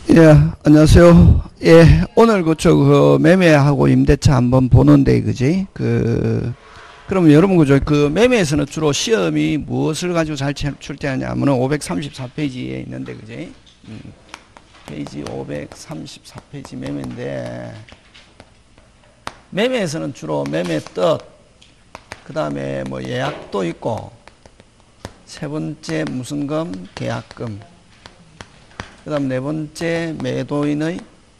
예, 안녕하세요. 예, 오늘 그 매매하고 임대차 한번 보는데, 그지? 그러면 여러분, 그죠? 그 매매에서는 주로 시험이 무엇을 가지고 잘 출제하냐면은 534페이지에 있는데, 그지? 페이지 534페이지 매매인데, 매매에서는 주로 매매 뜻, 그 다음에 뭐 예약도 있고, 세 번째 무슨금, 계약금, 그 다음 네 번째 매도인의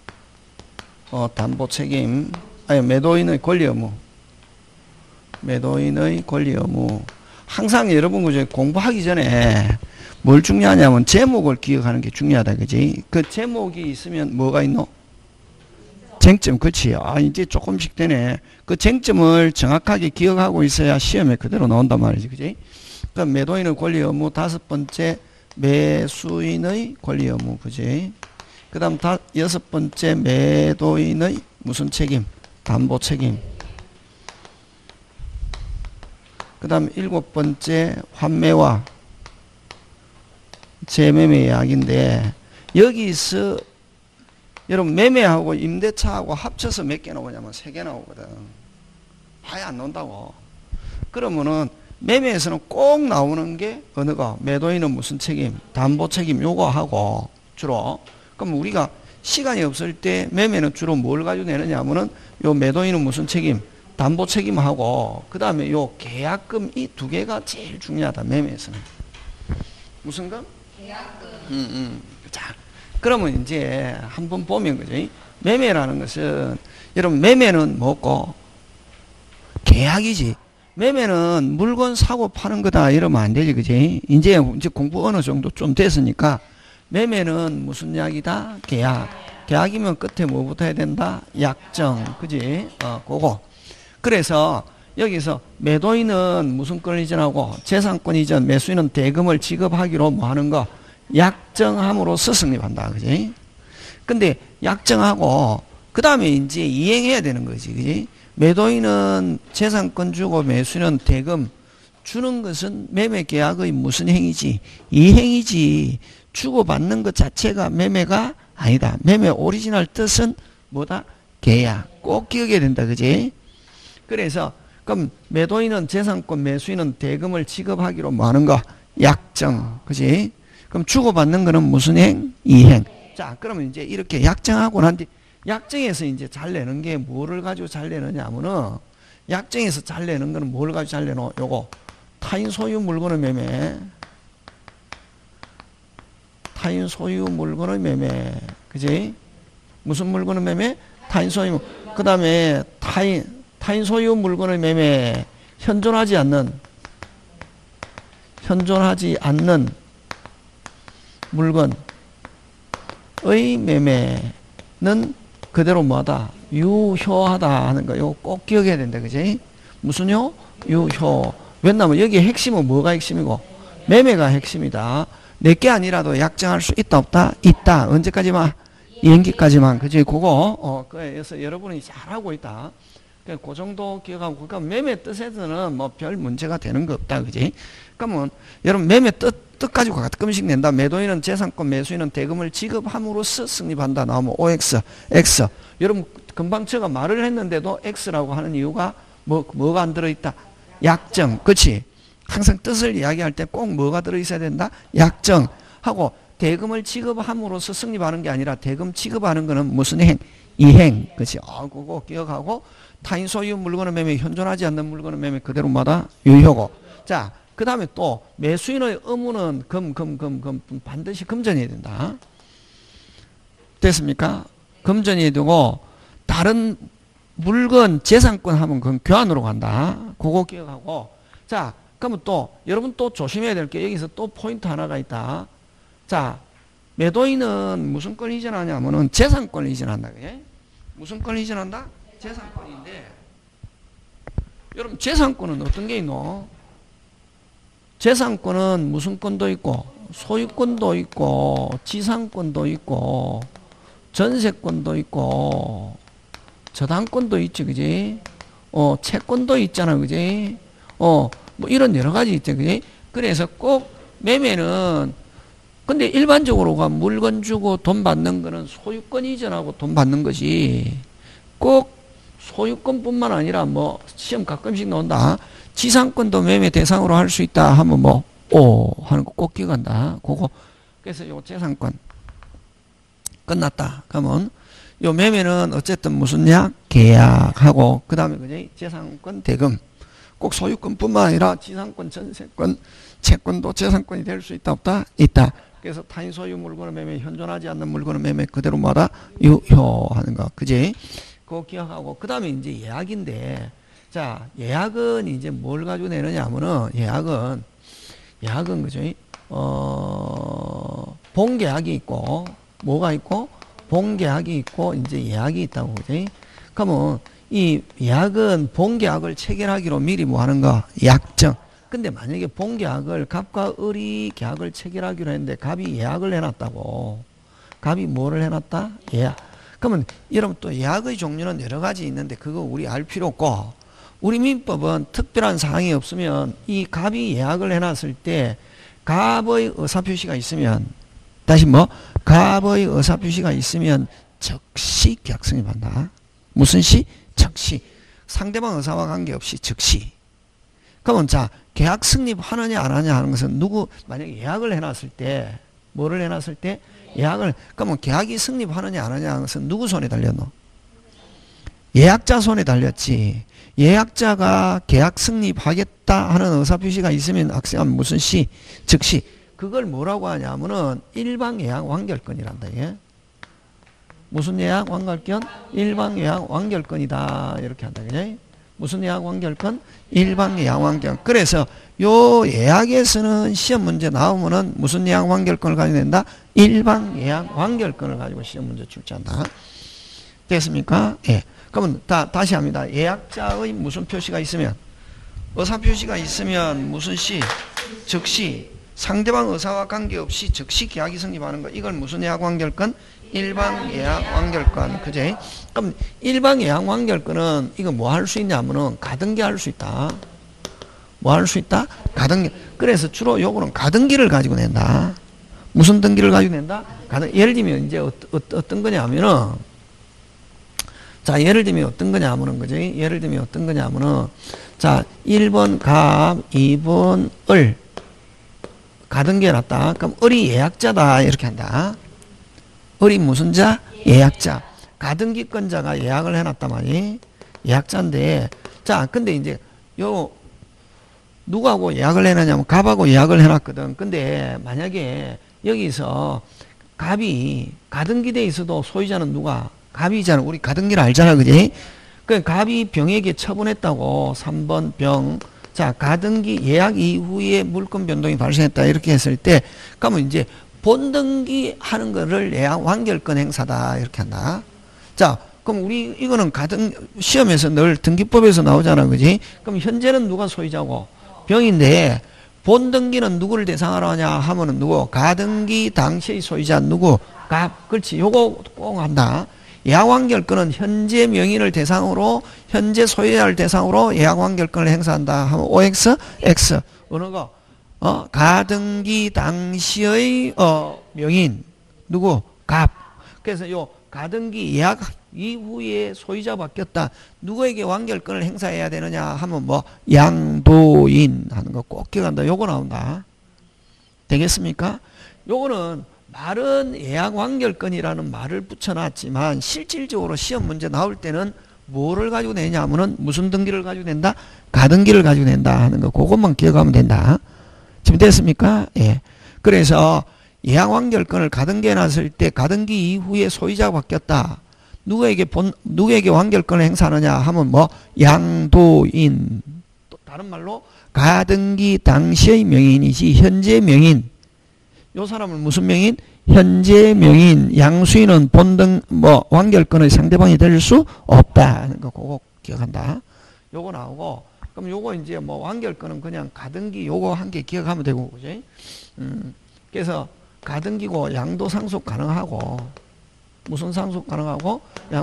담보 책임, 아니 매도인의 권리 의무, 매도인의 권리 의무. 항상 여러분 그죠? 공부하기 전에 뭘 중요하냐면 제목을 기억하는 게 중요하다, 그지? 그 제목이 있으면 뭐가 있노? 쟁점, 그치? 아, 이제 조금씩 되네. 그 쟁점을 정확하게 기억하고 있어야 시험에 그대로 나온단 말이지, 그지? 그럼 매도인의 권리 의무 다섯 번째 매수인의 권리 의무, 그지? 그 다음 여섯 번째 매도인의 무슨 책임? 담보 책임. 그 다음 일곱 번째 환매와 재매매 이야기인데, 여기서 여러분 매매하고 임대차하고 합쳐서 몇 개 나오냐면 세 개 나오거든. 아예 안 나온다고. 그러면은 매매에서는 꼭 나오는 게 어느 거? 매도인은 무슨 책임? 담보 책임 요거 하고 주로. 그럼 우리가 시간이 없을 때 매매는 주로 뭘 가지고 내느냐 하면은 요 매도인은 무슨 책임? 담보 책임하고 그 다음에 요 계약금 이 두 개가 제일 중요하다 매매에서는. 무슨 금? 계약금. 자, 그러면 이제 한번 보면 그죠? 매매라는 것은 여러분 매매는 뭐고? 계약이지. 매매는 물건 사고 파는 거다 이러면 안 되지, 그지? 이제 공부 어느 정도 좀 됐으니까 매매는 무슨 약이다? 계약. 계약이면 끝에 뭐부터 해야 된다? 약정, 그지? 그거. 그래서 여기서 매도인은 무슨 권 이전하고 재산권 이전, 매수인은 대금을 지급하기로 뭐 하는 거? 약정함으로써 성립한다, 그지? 근데 약정하고 그 다음에 이제 이행해야 되는 거지, 그지? 매도인은 재산권 주고 매수인은 대금 주는 것은 매매 계약의 무슨 행위지? 이행이지. 주고받는 것 자체가 매매가 아니다. 매매 오리지널 뜻은 뭐다? 계약. 꼭 기억해야 된다, 그지? 그래서 그럼 매도인은 재산권, 매수인은 대금을 지급하기로 뭐 하는 거? 약정, 그지? 그럼 주고받는 거는 무슨 행? 이행. 자, 그러면 이제 이렇게 약정하고 난 뒤 약정에서 이제 잘 내는 게 뭐를 가지고 잘 내느냐 하면은, 약정에서 잘 내는 거는 뭘 가지고 잘 내노? 요거. 타인 소유 물건의 매매. 타인 소유 물건의 매매. 그지? 무슨 물건의 매매? 타인 소유. 그 다음에 타인 소유 물건의 매매. 현존하지 않는 물건의 매매는 그대로 뭐하다? 유효하다 하는 거. 이거 꼭 기억해야 된다. 그지? 무슨요? 유효. 왜냐면 여기에 핵심은 뭐가 핵심이고? 매매가 핵심이다. 내게 아니라도 약정할 수 있다, 없다? 있다. 언제까지만? 이행기까지만. 그지? 그거, 그래서 여러분이 잘하고 있다. 그 정도 기억하고, 그러니까 매매 뜻에서는 뭐 별 문제가 되는 거 없다. 그지? 그러면 여러분 매매 뜻 가지고 가끔씩 낸다. 매도인은 재산권, 매수인은 대금을 지급함으로써 성립한다. 나오면 OX, X. 여러분 금방 제가 말을 했는데도 X라고 하는 이유가 뭐가 안 들어있다? 약정. 그치? 항상 뜻을 이야기할 때 꼭 뭐가 들어있어야 된다? 약정. 하고 대금을 지급함으로써 성립하는 게 아니라 대금 지급하는 거는 무슨 행? 이행. 그치? 그거 기억하고 타인 소유 물건의 매매, 현존하지 않는 물건의 매매 그대로 마다 유효고. 자, 그 다음에 또 매수인의 의무는 반드시 금전해야 된다. 됐습니까? 금전해야 되고 다른 물건 재산권 하면 그건 교환으로 간다. 그거 기억하고. 자, 그러면 또 여러분 또 조심해야 될 게 여기서 또 포인트 하나가 있다. 자, 매도인은 무슨 권 이전하냐면은 재산권을 이전한다. 그게? 무슨 권 이전한다? 재산권인데 여러분 재산권은 어떤 게 있노? 재산권은 무슨 권도 있고 소유권도 있고 지상권도 있고 전세권도 있고 저당권도 있지, 그지? 채권도 있잖아, 그지? 뭐 이런 여러 가지 있죠, 그지? 그래서 꼭 매매는 근데 일반적으로가 물건 주고 돈 받는 거는 소유권 이전하고 돈 받는 거지. 꼭 소유권뿐만 아니라 뭐 시험 가끔씩 나온다. 지상권도 매매 대상으로 할 수 있다 하면 뭐 오 하는 거 꼭 기억한다. 그거. 그래서 요 재산권 끝났다. 그러면 요 매매는 어쨌든 무슨 약 계약하고 그다음에 그지 재산권 대금. 꼭 소유권뿐만 아니라 지상권, 전세권, 채권도 재산권이 될 수 있다 없다? 있다. 그래서 타인 소유 물건을 매매, 현존하지 않는 물건을 매매 그대로 마다 유효하는 거. 그지? 그거 기억하고 그다음에 이제 예약인데 자, 예약은 이제 뭘 가지고 내느냐 하면은 예약은 그죠? 본계약이 있고 뭐가 있고 본계약이 있고 이제 예약이 있다고 그지? 그러면 이 예약은 본계약을 체결하기로 미리 뭐 하는 거? 약정. 근데 만약에 본계약을 갑과 을이 계약을 체결하기로 했는데 갑이 예약을 해놨다고. 갑이 뭐를 해놨다? 예약. 그러면 여러분 또 예약의 종류는 여러 가지 있는데 그거 우리 알 필요 없고 우리 민법은 특별한 사항이 없으면 이 갑이 예약을 해놨을 때 갑의 의사표시가 있으면 다시 뭐? 갑의 의사표시가 있으면 즉시 계약 성립한다. 무슨 시? 즉시. 상대방 의사와 관계없이 즉시. 그러면 자 계약 성립하느냐 안 하느냐 하는 것은 누구 만약에 예약을 해놨을 때 뭐를 해놨을 때 예약을 그러면 계약이 성립하느냐 안 하느냐 하는 것은 누구 손에 달렸노? 예약자 손에 달렸지. 예약자가 계약 성립하겠다 하는 의사표시가 있으면 학생은 무슨 시? 즉시. 그걸 뭐라고 하냐면은 일방 예약 완결권이란다. 예? 무슨 예약 완결권? 일방 예약 완결권이다. 이렇게 한다. 그죠? 무슨 예약 완결권? 일방 예약 완결권. 그래서 요 예약에서는 시험 문제 나오면은 무슨 예약 완결권을 가지고 낸다? 일방 예약 완결권을 가지고 시험 문제 출제한다. 됐습니까? 예. 그러면 다시 합니다. 예약자의 무슨 표시가 있으면 의사 표시가 있으면 무슨 시? 즉시. 상대방 의사와 관계없이 즉시 계약이 성립하는 거. 이걸 무슨 예약 완결권? 일방 예약 완결권. 그제? 그럼 일방 예약 완결권은 이거 뭐 할 수 있냐면은 가등기 할 수 있다. 뭐 할 수 있다? 가등기. 그래서 주로 요거는 가등기를 가지고 낸다. 무슨 등기를 가지고 낸다? 예를 들면 이제 어떤 거냐면은 자, 예를 들면 어떤 거냐면은 그지? 예를 들면 어떤 거냐면은 자, 1번 갑, 2번 을 가등기 해놨다. 그럼 을이 예약자다. 이렇게 한다. 을이 무슨 자? 예약자. 가등기권자가 예약을 해놨단 말이. 예약자인데, 자, 근데 이제, 누구하고 예약을 해놨냐면, 갑하고 예약을 해놨거든. 근데, 만약에, 여기서, 갑이, 가등기대에 있어도 소유자는 누가? 갑이잖아. 우리 가등기를 알잖아. 그지? 그, 갑이 병에게 처분했다고, 3번 병. 자, 가등기 예약 이후에 물권 변동이 발생했다. 이렇게 했을 때, 그러면 이제, 본등기 하는 거를 예약 완결권 행사다. 이렇게 한다. 자, 그럼 우리 이거는 시험에서 늘 등기법에서 나오잖아. 그지? 그럼 현재는 누가 소유자고? 병인데 본등기는 누구를 대상으로 하냐 하면은 누구? 가등기 당시의 소유자 누구? 갑. 그렇지. 요거 꼭 한다. 예약 완결권은 현재 명의를 대상으로 현재 소유자를 대상으로 예약 완결권을 행사한다. 하면 OX, X. 어느 거? 가등기 당시의 명인 누구? 갑. 그래서 요 가등기 예약 이후에 소유자 바뀌었다. 누구에게 완결권을 행사해야 되느냐 하면 뭐 양도인 하는 거 꼭 기억한다. 요거 나온다. 되겠습니까? 요거는 말은 예약 완결권이라는 말을 붙여놨지만 실질적으로 시험 문제 나올 때는 뭐를 가지고 내냐 하면은 무슨 등기를 가지고 낸다? 가등기를 가지고 낸다 하는 거 그것만 기억하면 된다. 지금 됐습니까? 예. 그래서 예약 완결권을 가등기해 놨을 때 가등기 이후에 소유자가 바뀌었다. 누구에게 완결권을 행사하느냐 하면 뭐 양도인. 또 다른 말로 가등기 당시의 명인이지 현재 명인. 요 사람은 무슨 명인? 현재 명인. 양수인은 본등 완결권의 상대방이 될 수 없다 하는 거 그거 기억한다. 요거 나오고 그럼 요거 이제 뭐 완결권은 그냥 가등기 요거 한 개 기억하면 되고 그지? 그래서 가등기고 양도 상속 가능하고 무슨 상속 가능하고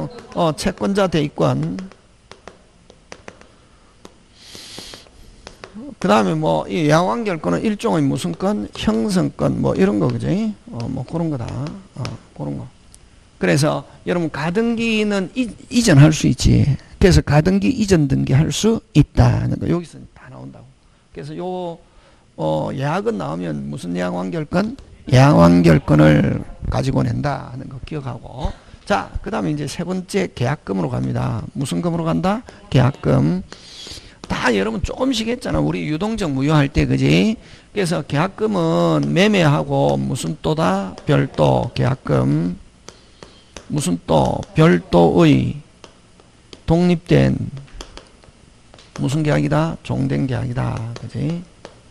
채권자 대입권 그 다음에 뭐, 이 야왕결권은 일종의 무슨 건? 형성권, 뭐, 이런 거, 그지? 뭐, 그런 거다. 그런 거. 그래서, 여러분, 가등기는 이전할 수 있지. 그래서 가등기 이전 등기할 수 있다는 거. 여기서 다 나온다고. 그래서 예약은 나오면 무슨 야왕결권? 야왕결권을 가지고 낸다 하는 거 기억하고. 자, 그 다음에 이제 세 번째 계약금으로 갑니다. 무슨 금으로 간다? 계약금. 다 여러분 조금씩 했잖아. 우리 유동적 무효할 때, 그지? 그래서 계약금은 매매하고 무슨 또다? 별도 계약금. 무슨 또? 별도의 독립된 무슨 계약이다? 종된 계약이다. 그지?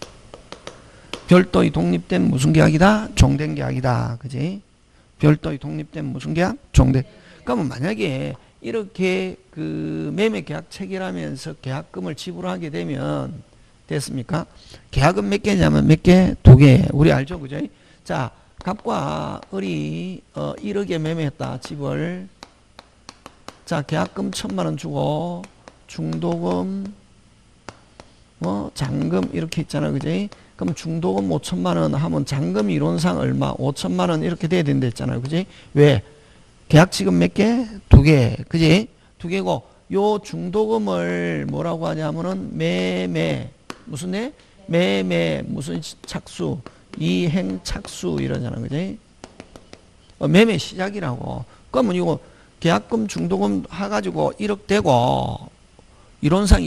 별도의 독립된 무슨 계약이다? 종된 계약이다. 그지? 별도의 독립된 무슨 계약? 종된. 그러면 만약에 이렇게 그 매매 계약 체결하면서 계약금을 지불하게 되면 됐습니까? 계약은 몇 개냐면 몇 개? 두 개. 우리 알죠? 그죠? 자, 갑과 을이 1억에 매매했다. 집을. 자, 계약금 1,000만 원 주고 중도금 뭐 잔금 이렇게 있잖아. 그지? 그럼 중도금 5,000만 원 하면 잔금 이론상 얼마? 5,000만 원 이렇게 돼야 된다 했잖아요. 그지? 왜? 계약 지금 몇 개? 두 개. 그지? 두 개고, 요 중도금을 뭐라고 하냐면은 매매. 무슨 애? 매매. 무슨 착수. 이행 착수 이러잖아. 그지? 매매 시작이라고. 그러면 이거 계약금 중도금 해가지고 1억 되고, 이론상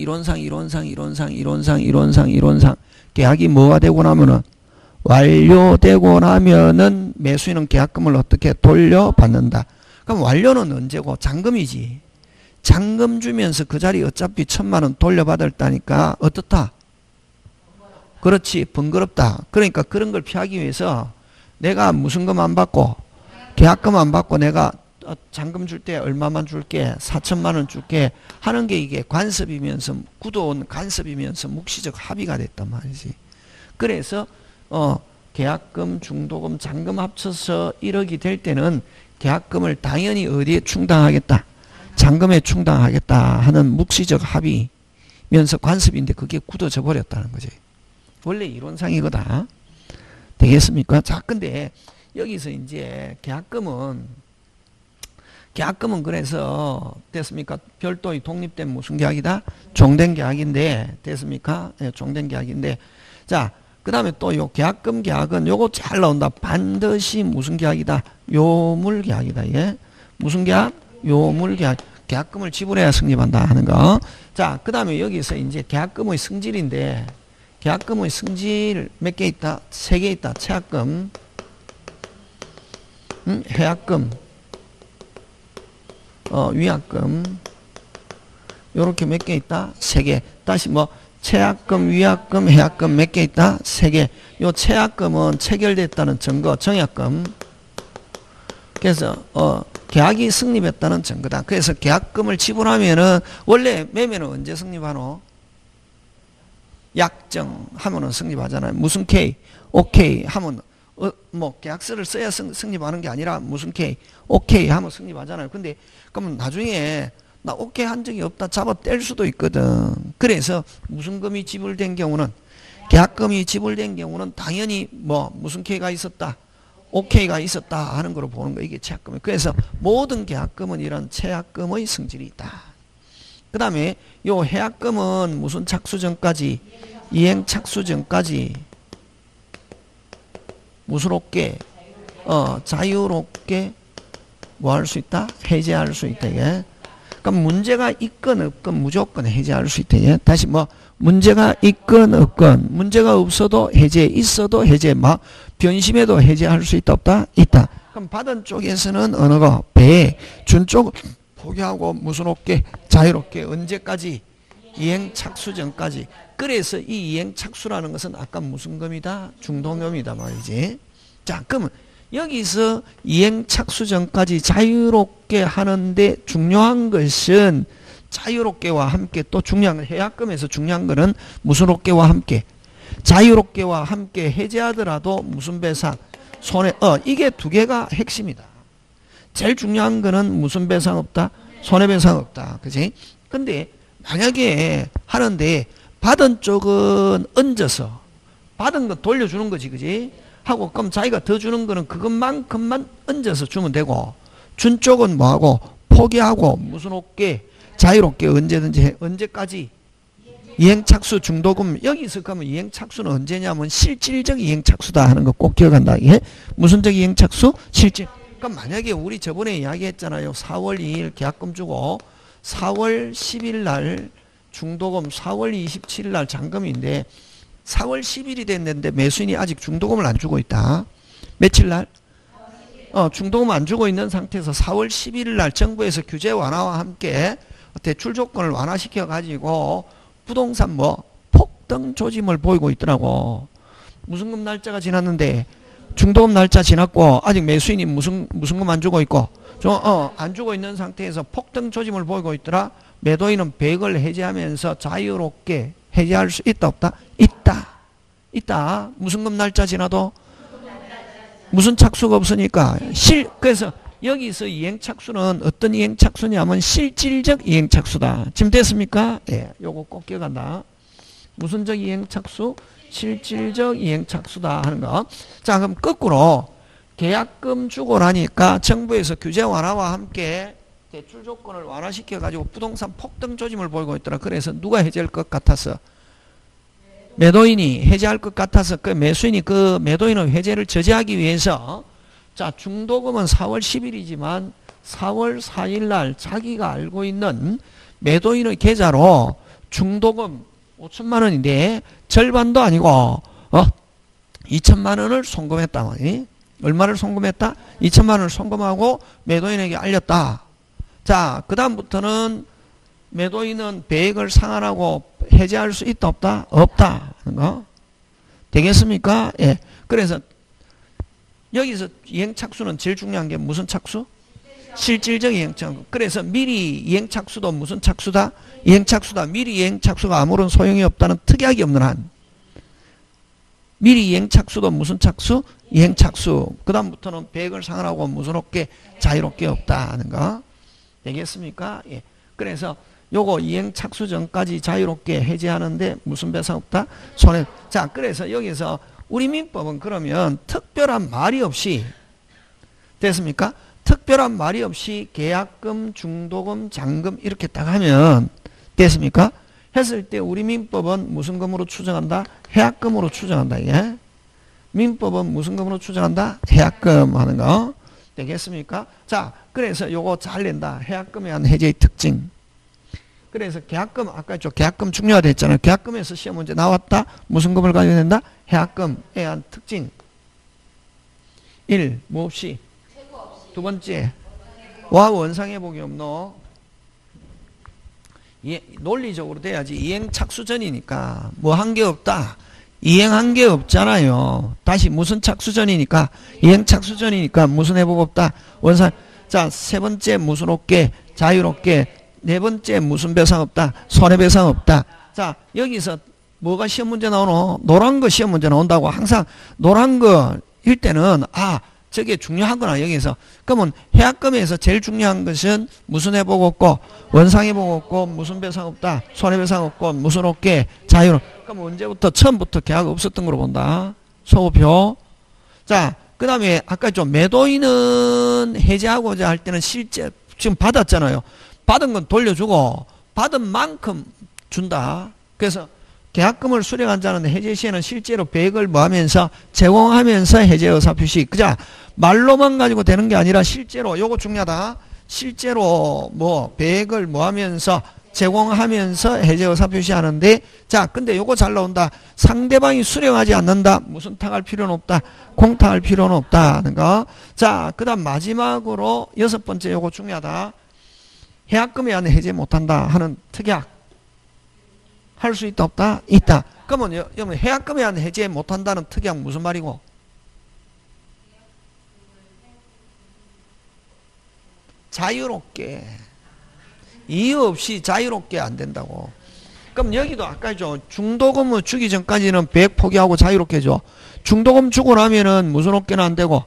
계약이 뭐가 되고 나면은 완료되고 나면은 매수인은 계약금을 어떻게 돌려받는다. 그럼 완료는 언제고? 잔금이지. 잔금 주면서 그 자리 어차피 1,000만 원 돌려받았다니까 어떻다? 그렇지. 번거롭다. 그러니까 그런 걸 피하기 위해서 내가 무슨 금 안 받고 계약금 안 받고 내가 잔금 줄 때 얼마만 줄게? 4,000만 원 줄게 하는 게 이게 관습이면서 굳어온 관습이면서 묵시적 합의가 됐단 말이지. 그래서 계약금, 중도금, 잔금 합쳐서 1억이 될 때는 계약금을 당연히 어디에 충당하겠다? 잔금에 충당하겠다 하는 묵시적 합의면서 관습인데 그게 굳어져 버렸다는 거지. 원래 이론상이거다. 되겠습니까? 자, 근데 여기서 이제 계약금은 그래서 됐습니까? 별도의 독립된 무슨 계약이다? 종된 계약인데 됐습니까? 네, 종된 계약인데 자, 그 다음에 또 요 계약금 계약은 요거 잘 나온다. 반드시 무슨 계약이다? 요물 계약이다. 예? 무슨 계약? 요물 계약. 계약금을 지불해야 성립한다 하는 거. 자, 그 다음에 여기서 이제 계약금의 성질인데 계약금의 성질 몇 개 있다? 3개 있다. 체약금, 해약금, 위약금. 요렇게 몇 개 있다? 3개. 다시 뭐 체약금, 위약금, 해약금 몇 개 있다? 3개. 요 체약금은 체결됐다는 증거, 정약금. 그래서 계약이 성립했다는 증거다. 그래서 계약금을 지불하면은 원래 매매는 언제 성립하노? 약정하면은 성립하잖아요. 무슨 K, OK 하면 뭐 계약서를 써야 성립하는 게 아니라 무슨 K, OK 하면 성립하잖아요. 근데 그러면 나중에 나 OK 한 적이 없다 잡아 뗄 수도 있거든. 그래서 무슨 금이 지불된 경우는 계약금이 지불된 경우는 당연히 뭐 무슨 K가 있었다, OK가 있었다 하는 거로 보는 거. 이게 체약금이에요. 그래서 모든 계약금은 이런 체약금의 성질이 있다. 그 다음에 요 해약금은 무슨 착수 전까지, 이행 착수 전까지 무수롭게 자유롭게 뭐 할 수 있다? 해제할 수 있다. 예? 그럼 문제가 있건 없건 무조건 해제할 수 있다. 예? 다시 뭐 문제가 있건 없건, 문제가 없어도 해제, 있어도 해제, 막 변심해도 해제할 수 있다 없다? 있다. 그럼 받은 쪽에서는 어느 거? 배, 준 쪽 포기하고 무수롭게 자유롭게 언제까지? 이행 착수 전까지. 그래서 이 이행 착수라는 것은 아까 무슨 금이다? 중도금이다 말이지. 자, 그러면 여기서 이행 착수 전까지 자유롭게 하는데 중요한 것은 자유롭게와 함께, 또 중요한 건 해약금에서 중요한 거는 무수롭게와 함께, 자유롭게와 함께 해제하더라도 무슨 배상, 손해, 이게 두 개가 핵심이다. 제일 중요한 거는 무슨 배상 없다? 손해배상 없다. 그지? 근데 만약에 하는데 받은 쪽은 얹어서 받은 거 돌려주는 거지, 그지? 하고 그럼 자기가 더 주는 거는 그것만큼만 얹어서 주면 되고, 준 쪽은 뭐하고 포기하고 무슨 없게 자유롭게 언제든지 해. 언제까지? 이행착수 중도금. 여기서 그러면 이행착수는 언제냐면 실질적 이행착수다 하는 거 꼭 기억한다. 예? 무슨적 이행착수? 실질. 그럼 만약에 우리 저번에 이야기했잖아요. 4월 2일 계약금 주고 4월 10일 날 중도금, 4월 27일 날 잔금인데 4월 10일이 됐는데 매수인이 아직 중도금을 안 주고 있다. 며칠 날? 중도금 안 주고 있는 상태에서 4월 11일 날 정부에서 규제 완화와 함께 대출 조건을 완화시켜 가지고 부동산 폭등 조짐을 보이고 있더라고. 무슨금 날짜가 지났는데 중도금 날짜 지났고 아직 매수인이 무슨금 안 주고 있고 안 주고 있는 상태에서 폭등 조짐을 보이고 있더라. 매도인은 배액을 해지하면서 자유롭게 해지할 수 있다 없다? 있다. 무슨금 날짜 지나도 무슨 착수가 없으니까 그래서 여기서 이행착수는 어떤 이행착수냐면 실질적 이행착수다. 지금 됐습니까? 예, 요거 꼭 기억한다. 무슨적 이행착수? 실질적 이행착수다 하는 거. 자, 그럼 거꾸로 계약금 주고 나니까 정부에서 규제 완화와 함께 대출 조건을 완화시켜 가지고 부동산 폭등 조짐을 보이고 있더라. 그래서 누가 해지할 것 같았어? 매도인이 해지할 것 같아서 그 매수인이 그 매도인의 해지를 저지하기 위해서 자, 중도금은 4월 10일이지만 4월 4일 날 자기가 알고 있는 매도인의 계좌로 중도금 5천만 원인데 절반도 아니고 2천만 원을 송금했다. 얼마를 송금했다? 2천만 원을 송금하고 매도인에게 알렸다. 자, 그 다음부터는 매도인은 배액을 상환하고 해지할 수 있다 없다? 없다 하는 거. 되겠습니까? 예. 그래서 여기서 이행착수는 제일 중요한 게 무슨 착수? 실질적 이행착수. 그래서 미리 이행착수도 무슨 착수다? 이행착수다. 미리 이행착수가 아무런 소용이 없다는 특약이 없는 한. 미리 이행착수도 무슨 착수? 이행착수. 그 다음부터는 배액을 상환하고 무슨 없게 자유롭게 없다 하는 거. 되겠습니까? 예. 그래서 요거 이행착수 전까지 자유롭게 해지하는데 무슨 배상 없다? 손해. 자, 그래서 여기서 우리 민법은 그러면 특별한 말이 없이 됐습니까? 특별한 말이 없이 계약금, 중도금, 잔금 이렇게 딱 하면 됐습니까? 했을 때 우리 민법은 무슨 금으로 추정한다? 해약금으로 추정한다. 예? 민법은 무슨 금으로 추정한다? 해약금 하는 거. 되겠습니까? 자, 그래서 요거 잘 낸다. 해약금에 대한 해제의 특징. 그래서 계약금, 아까 계약금 중요하다 했잖아요. 계약금에서 시험 문제 나왔다. 무슨 금을 가져야 된다? 해약금에 대한 특징. 1. 뭐 없이? 두 번째. 와 원상회복이 없노. 논리적으로 돼야지. 이행착수전이니까 뭐 한 게 없다. 이행한 게 없잖아요. 다시 무슨 착수전이니까 이행착수전이니까 무슨 회복 없다. 원상. 자, 세 번째 무슨 없게 자유롭게. 네 번째 무슨 배상 없다. 손해배상 없다. 자, 여기서 뭐가 시험 문제 나오노? 노란 거 시험 문제 나온다고. 항상 노란 거일 때는 저게 중요하구나. 여기서 그러면 해약금에서 제일 중요한 것은 무슨 회복 없고 원상회복 없고 무슨 배상 없다. 손해배상 없고 무슨 없게 자유로. 그럼 언제부터? 처음부터 계약 없었던 걸로 본다. 소표. 자, 그 다음에 아까 좀 매도인은 해지하고자 할 때는 실제 지금 받았잖아요. 받은 건 돌려주고 받은 만큼 준다. 그래서 계약금을 수령한 자는 해제 시에는 실제로 배액을 뭐하면서 제공하면서 해제 의사 표시. 그자 말로만 가지고 되는 게 아니라 실제로 요거 중요하다. 실제로 배액을 뭐하면서 제공하면서 해제 의사 표시하는데 자 근데 요거 잘 나온다. 상대방이 수령하지 않는다. 무슨 탕할 필요는 없다. 공탕할 필요는 없다 하는 거. 자 그다음 마지막으로 여섯 번째 요거 중요하다. 해약금에 대한 해제 못한다 하는 특약. 할 수 있다 없다? 있다. 그러면 여러분 해약금에 대한 해제 못한다는 특약 무슨 말이고? 자유롭게. 이유 없이 자유롭게 안 된다고. 그럼 여기도 아까 중도금을 주기 전까지는 배액 포기하고 자유롭게 줘. 중도금 주고 나면은 무슨 없게는 안 되고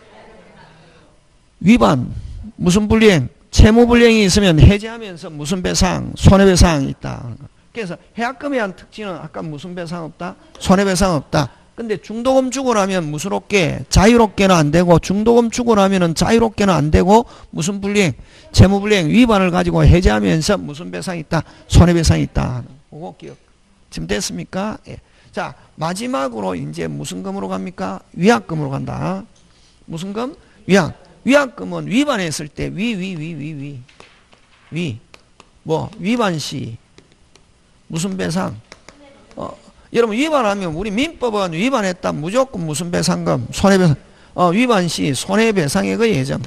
위반 무슨 불이행 채무불이행이 있으면 해제하면서 무슨 배상 손해배상이 있다. 그래서 해약금에 한 특징은 아까 무슨 배상 없다? 손해배상 없다. 근데 중도금 주고 나면 무슨롭게 자유롭게는 안 되고, 중도금 주고 나면은 자유롭게는 안 되고, 무슨 불이행? 채무불이행 위반을 가지고 해제하면서 무슨 배상이 있다? 손해배상이 있다. 그거 기억. 지금 됐습니까? 예. 자, 마지막으로 이제 무슨 금으로 갑니까? 위약금으로 간다. 무슨 금? 위약. 위약금은 위반했을 때 뭐 위반 시 무슨 배상? 여러분 위반하면 우리 민법은 위반했다 무조건 무슨 배상금? 손해배상. 위반 시 손해배상액의 예정.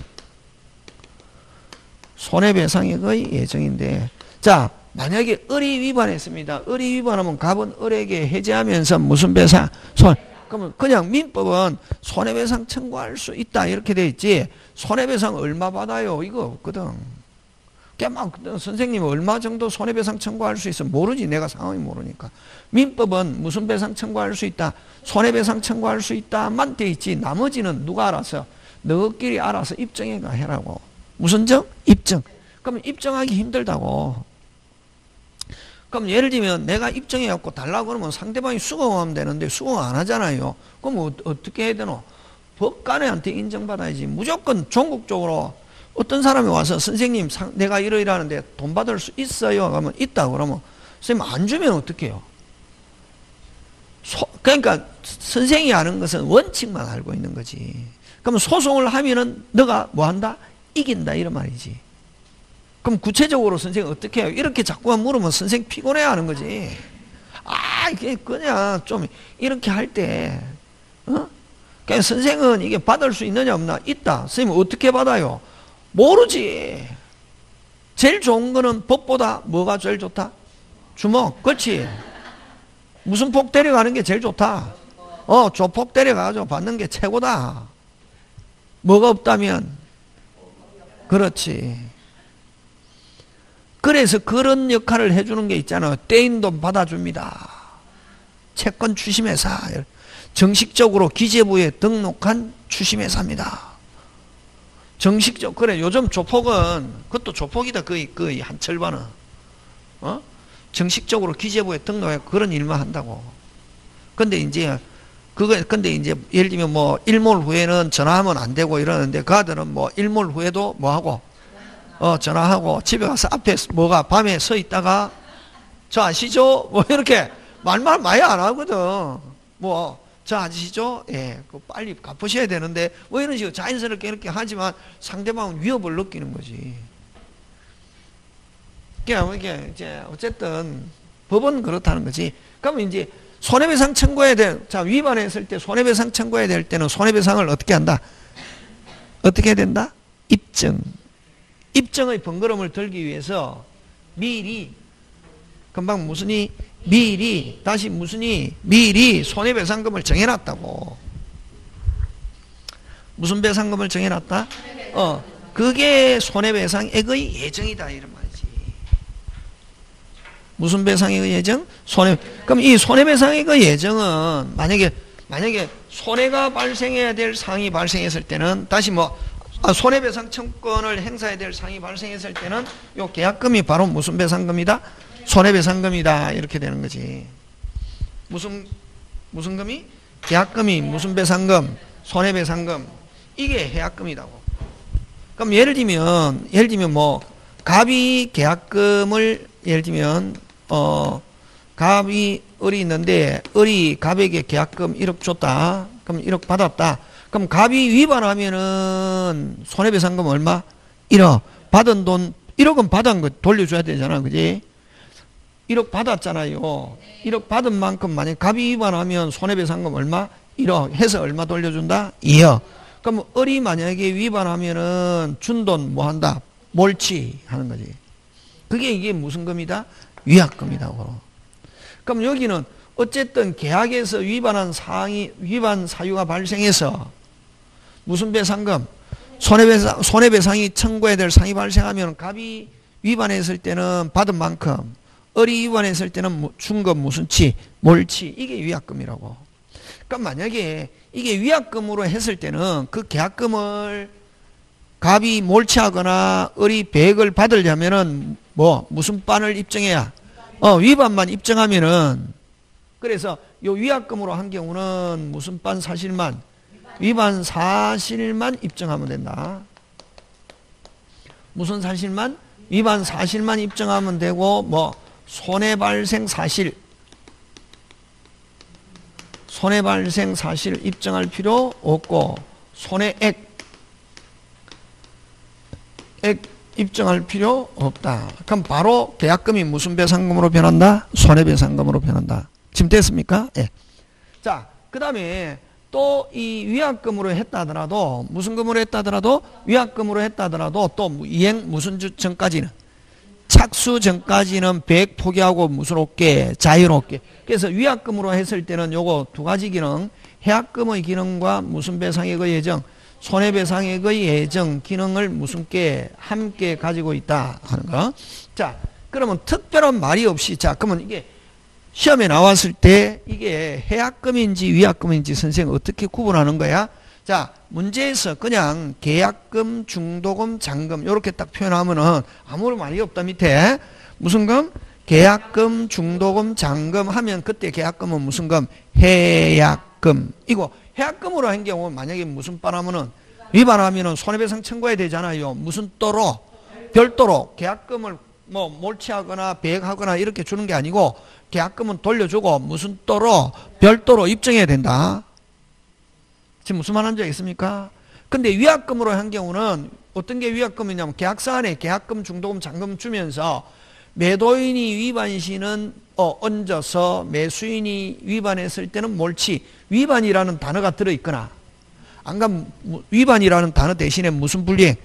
손해배상액의 예정인데, 자, 만약에 을이 위반했습니다. 을이 위반하면 갑은 을에게 해제하면서 무슨 배상? 그러면 그냥 민법은 손해배상 청구할 수 있다 이렇게 돼 있지, 손해배상 얼마 받아요 이거 없거든. 막 선생님 얼마 정도 손해배상 청구할 수 있어? 모르지. 내가 상황이 모르니까. 민법은 무슨 배상 청구할 수 있다? 손해배상 청구할 수 있다만 돼 있지, 나머지는 누가 알아서? 너희끼리 알아서 입증해가 해라고. 무슨 정? 입증. 그러면 입증하기 힘들다고. 그럼 예를 들면 내가 입증해갖고 달라고 그러면 상대방이 수긍하면 되는데 수긍 안 하잖아요. 그럼 어떻게 해야 되노? 법관한테 인정받아야지. 무조건 전국적으로 어떤 사람이 와서 선생님 내가 이러이러하는데 돈 받을 수 있어요? 그러면 있다 그러면 선생님 안 주면 어떻게 해요? 그러니까 선생이 아는 것은 원칙만 알고 있는 거지. 그러면 소송을 하면은 너가 뭐 한다? 이긴다 이런 말이지. 그럼 구체적으로 선생님 어떻게 해요? 이렇게 자꾸만 물으면 선생 피곤해 하는 거지. 이게 그냥 좀 이렇게 할 때, 그냥 선생은 이게 받을 수 있느냐 없나? 있다. 선생님 어떻게 받아요? 모르지. 제일 좋은 거는 법보다 뭐가 제일 좋다? 주먹. 그렇지. 무슨 폭 데려가는 게 제일 좋다? 조폭 데려가서 받는 게 최고다. 뭐가 없다면? 그렇지. 그래서 그런 역할을 해주는 게 있잖아요. 떼인 돈 받아줍니다. 채권 추심회사. 정식적으로 기재부에 등록한 추심회사입니다. 정식적, 그래, 요즘 조폭은, 그것도 조폭이다, 거의 한 절반은. 정식적으로 기재부에 등록해 그런 일만 한다고. 근데 이제 예를 들면 뭐, 일몰 후에는 전화하면 안 되고 이러는데, 그 아들은 뭐, 일몰 후에도 뭐 하고, 전화하고 집에 가서 앞에 뭐가 밤에 서 있다가 저 아시죠? 뭐 이렇게 말만 많이 안 하거든. 뭐 저 아시죠? 예, 그 빨리 갚으셔야 되는데 뭐 이런 식으로 자연스럽게 이렇게 하지만 상대방은 위협을 느끼는 거지. 그러니까 이게 이제 어쨌든 법은 그렇다는 거지. 그러면 이제 손해배상 청구해야 될, 자, 위반했을 때 손해배상 청구해야 될 때는 손해배상을 어떻게 한다? 어떻게 해야 된다? 입증. 입증의 번거로움을 덜기 위해서 미리, 금방 무슨이? 미리, 다시 무슨이? 미리 손해배상금을 정해놨다고. 무슨 배상금을 정해놨다? 그게 손해배상액의 예정이다 이런 말이지. 무슨 배상액의 예정? 그럼 이 손해배상액의 예정은 만약에 손해가 발생해야 될 상황이 발생했을 때는 다시 뭐 손해배상 청구권을 행사해야 될 상황이 발생했을 때는 요 계약금이 바로 무슨 배상금이다? 손해배상금이다 이렇게 되는 거지. 무슨 금이? 계약금이 무슨 배상금? 손해배상금. 이게 계약금이라고. 그럼 예를 들면 뭐 갑이 계약금을 예를 들면 갑이 을이 있는데 을이 갑에게 계약금 1억 줬다. 그럼 1억 받았다. 그럼 갑이 위반하면은 손해배상금 얼마? 1억. 받은 돈 1억은 받은 거 돌려줘야 되잖아, 그지? 1억 받았잖아요. 1억 받은 만큼 만약 갑이 위반하면 손해배상금 얼마? 1억 해서 얼마 돌려준다? 2억. 그럼 을이 만약에 위반하면은 준 돈 뭐 한다? 몰치하는 거지. 그게 이게 무슨 금이다? 위약금이다. 그럼 여기는 어쨌든 계약에서 위반 사유가 발생해서 무슨 배상금? 손해배상이 청구해야 될 상이 발생하면 갑이 위반했을 때는 받은 만큼, 을이 위반했을 때는 준금 무슨 치? 몰치. 이게 위약금이라고. 그러니까 만약에 이게 위약금으로 했을 때는 그 계약금을 갑이 몰치하거나 을이 100을 받으려면은 뭐 무슨 반을 입증해야? 위반만 입증하면은, 그래서 요 위약금으로 한 경우는 무슨 반 사실만, 위반 사실만 입증하면 된다. 무슨 사실만? 위반 사실만 입증하면 되고, 뭐 손해 발생 사실, 손해 발생 사실 입증할 필요 없고, 손해액 입증할 필요 없다. 그럼 바로 계약금이 무슨 배상금으로 변한다? 손해배상금으로 변한다. 지금 됐습니까? 예. 자, 그 다음에 또 이 위약금으로 했다 하더라도, 무슨 금으로 했다 하더라도, 위약금으로 했다 하더라도 또 이행 무슨 주 전까지는, 착수 전까지는 100 포기하고 무슨 없게, 자유롭게. 그래서 위약금으로 했을 때는 요거 두 가지 기능, 해약금의 기능과 무슨 배상액의 예정, 손해배상액의 예정 기능을 무슨 게 함께 가지고 있다 하는 거. 자, 그러면 특별한 말이 없이, 자, 그러면 이게 시험에 나왔을 때 이게 해약금인지 위약금인지 선생님 어떻게 구분하는 거야? 자, 문제에서 그냥 계약금, 중도금, 잔금 이렇게 딱 표현하면은 아무런 말이 없다. 밑에 무슨 금? 계약금, 중도금, 잔금 하면 그때 계약금은 무슨 금? 해약금. 이거 해약금으로 한 경우 만약에 무슨 빤하면은 위반하면은 손해배상 청구해야 되잖아요. 무슨 또로? 별도로 계약금을 뭐 몰취하거나 배액하거나 이렇게 주는 게 아니고 계약금은 돌려주고 무슨 또로? 별도로 입증해야 된다. 지금 무슨 말인지 알겠습니까? 근데 위약금으로 한 경우는 어떤 게 위약금이냐면 계약서 안에 계약금, 중도금, 잔금 주면서 매도인이 위반 시는 얹어서 매수인이 위반했을 때는 몰치, 위반이라는 단어가 들어있거나, 안 그러면 위반이라는 단어 대신에 무슨 불이행?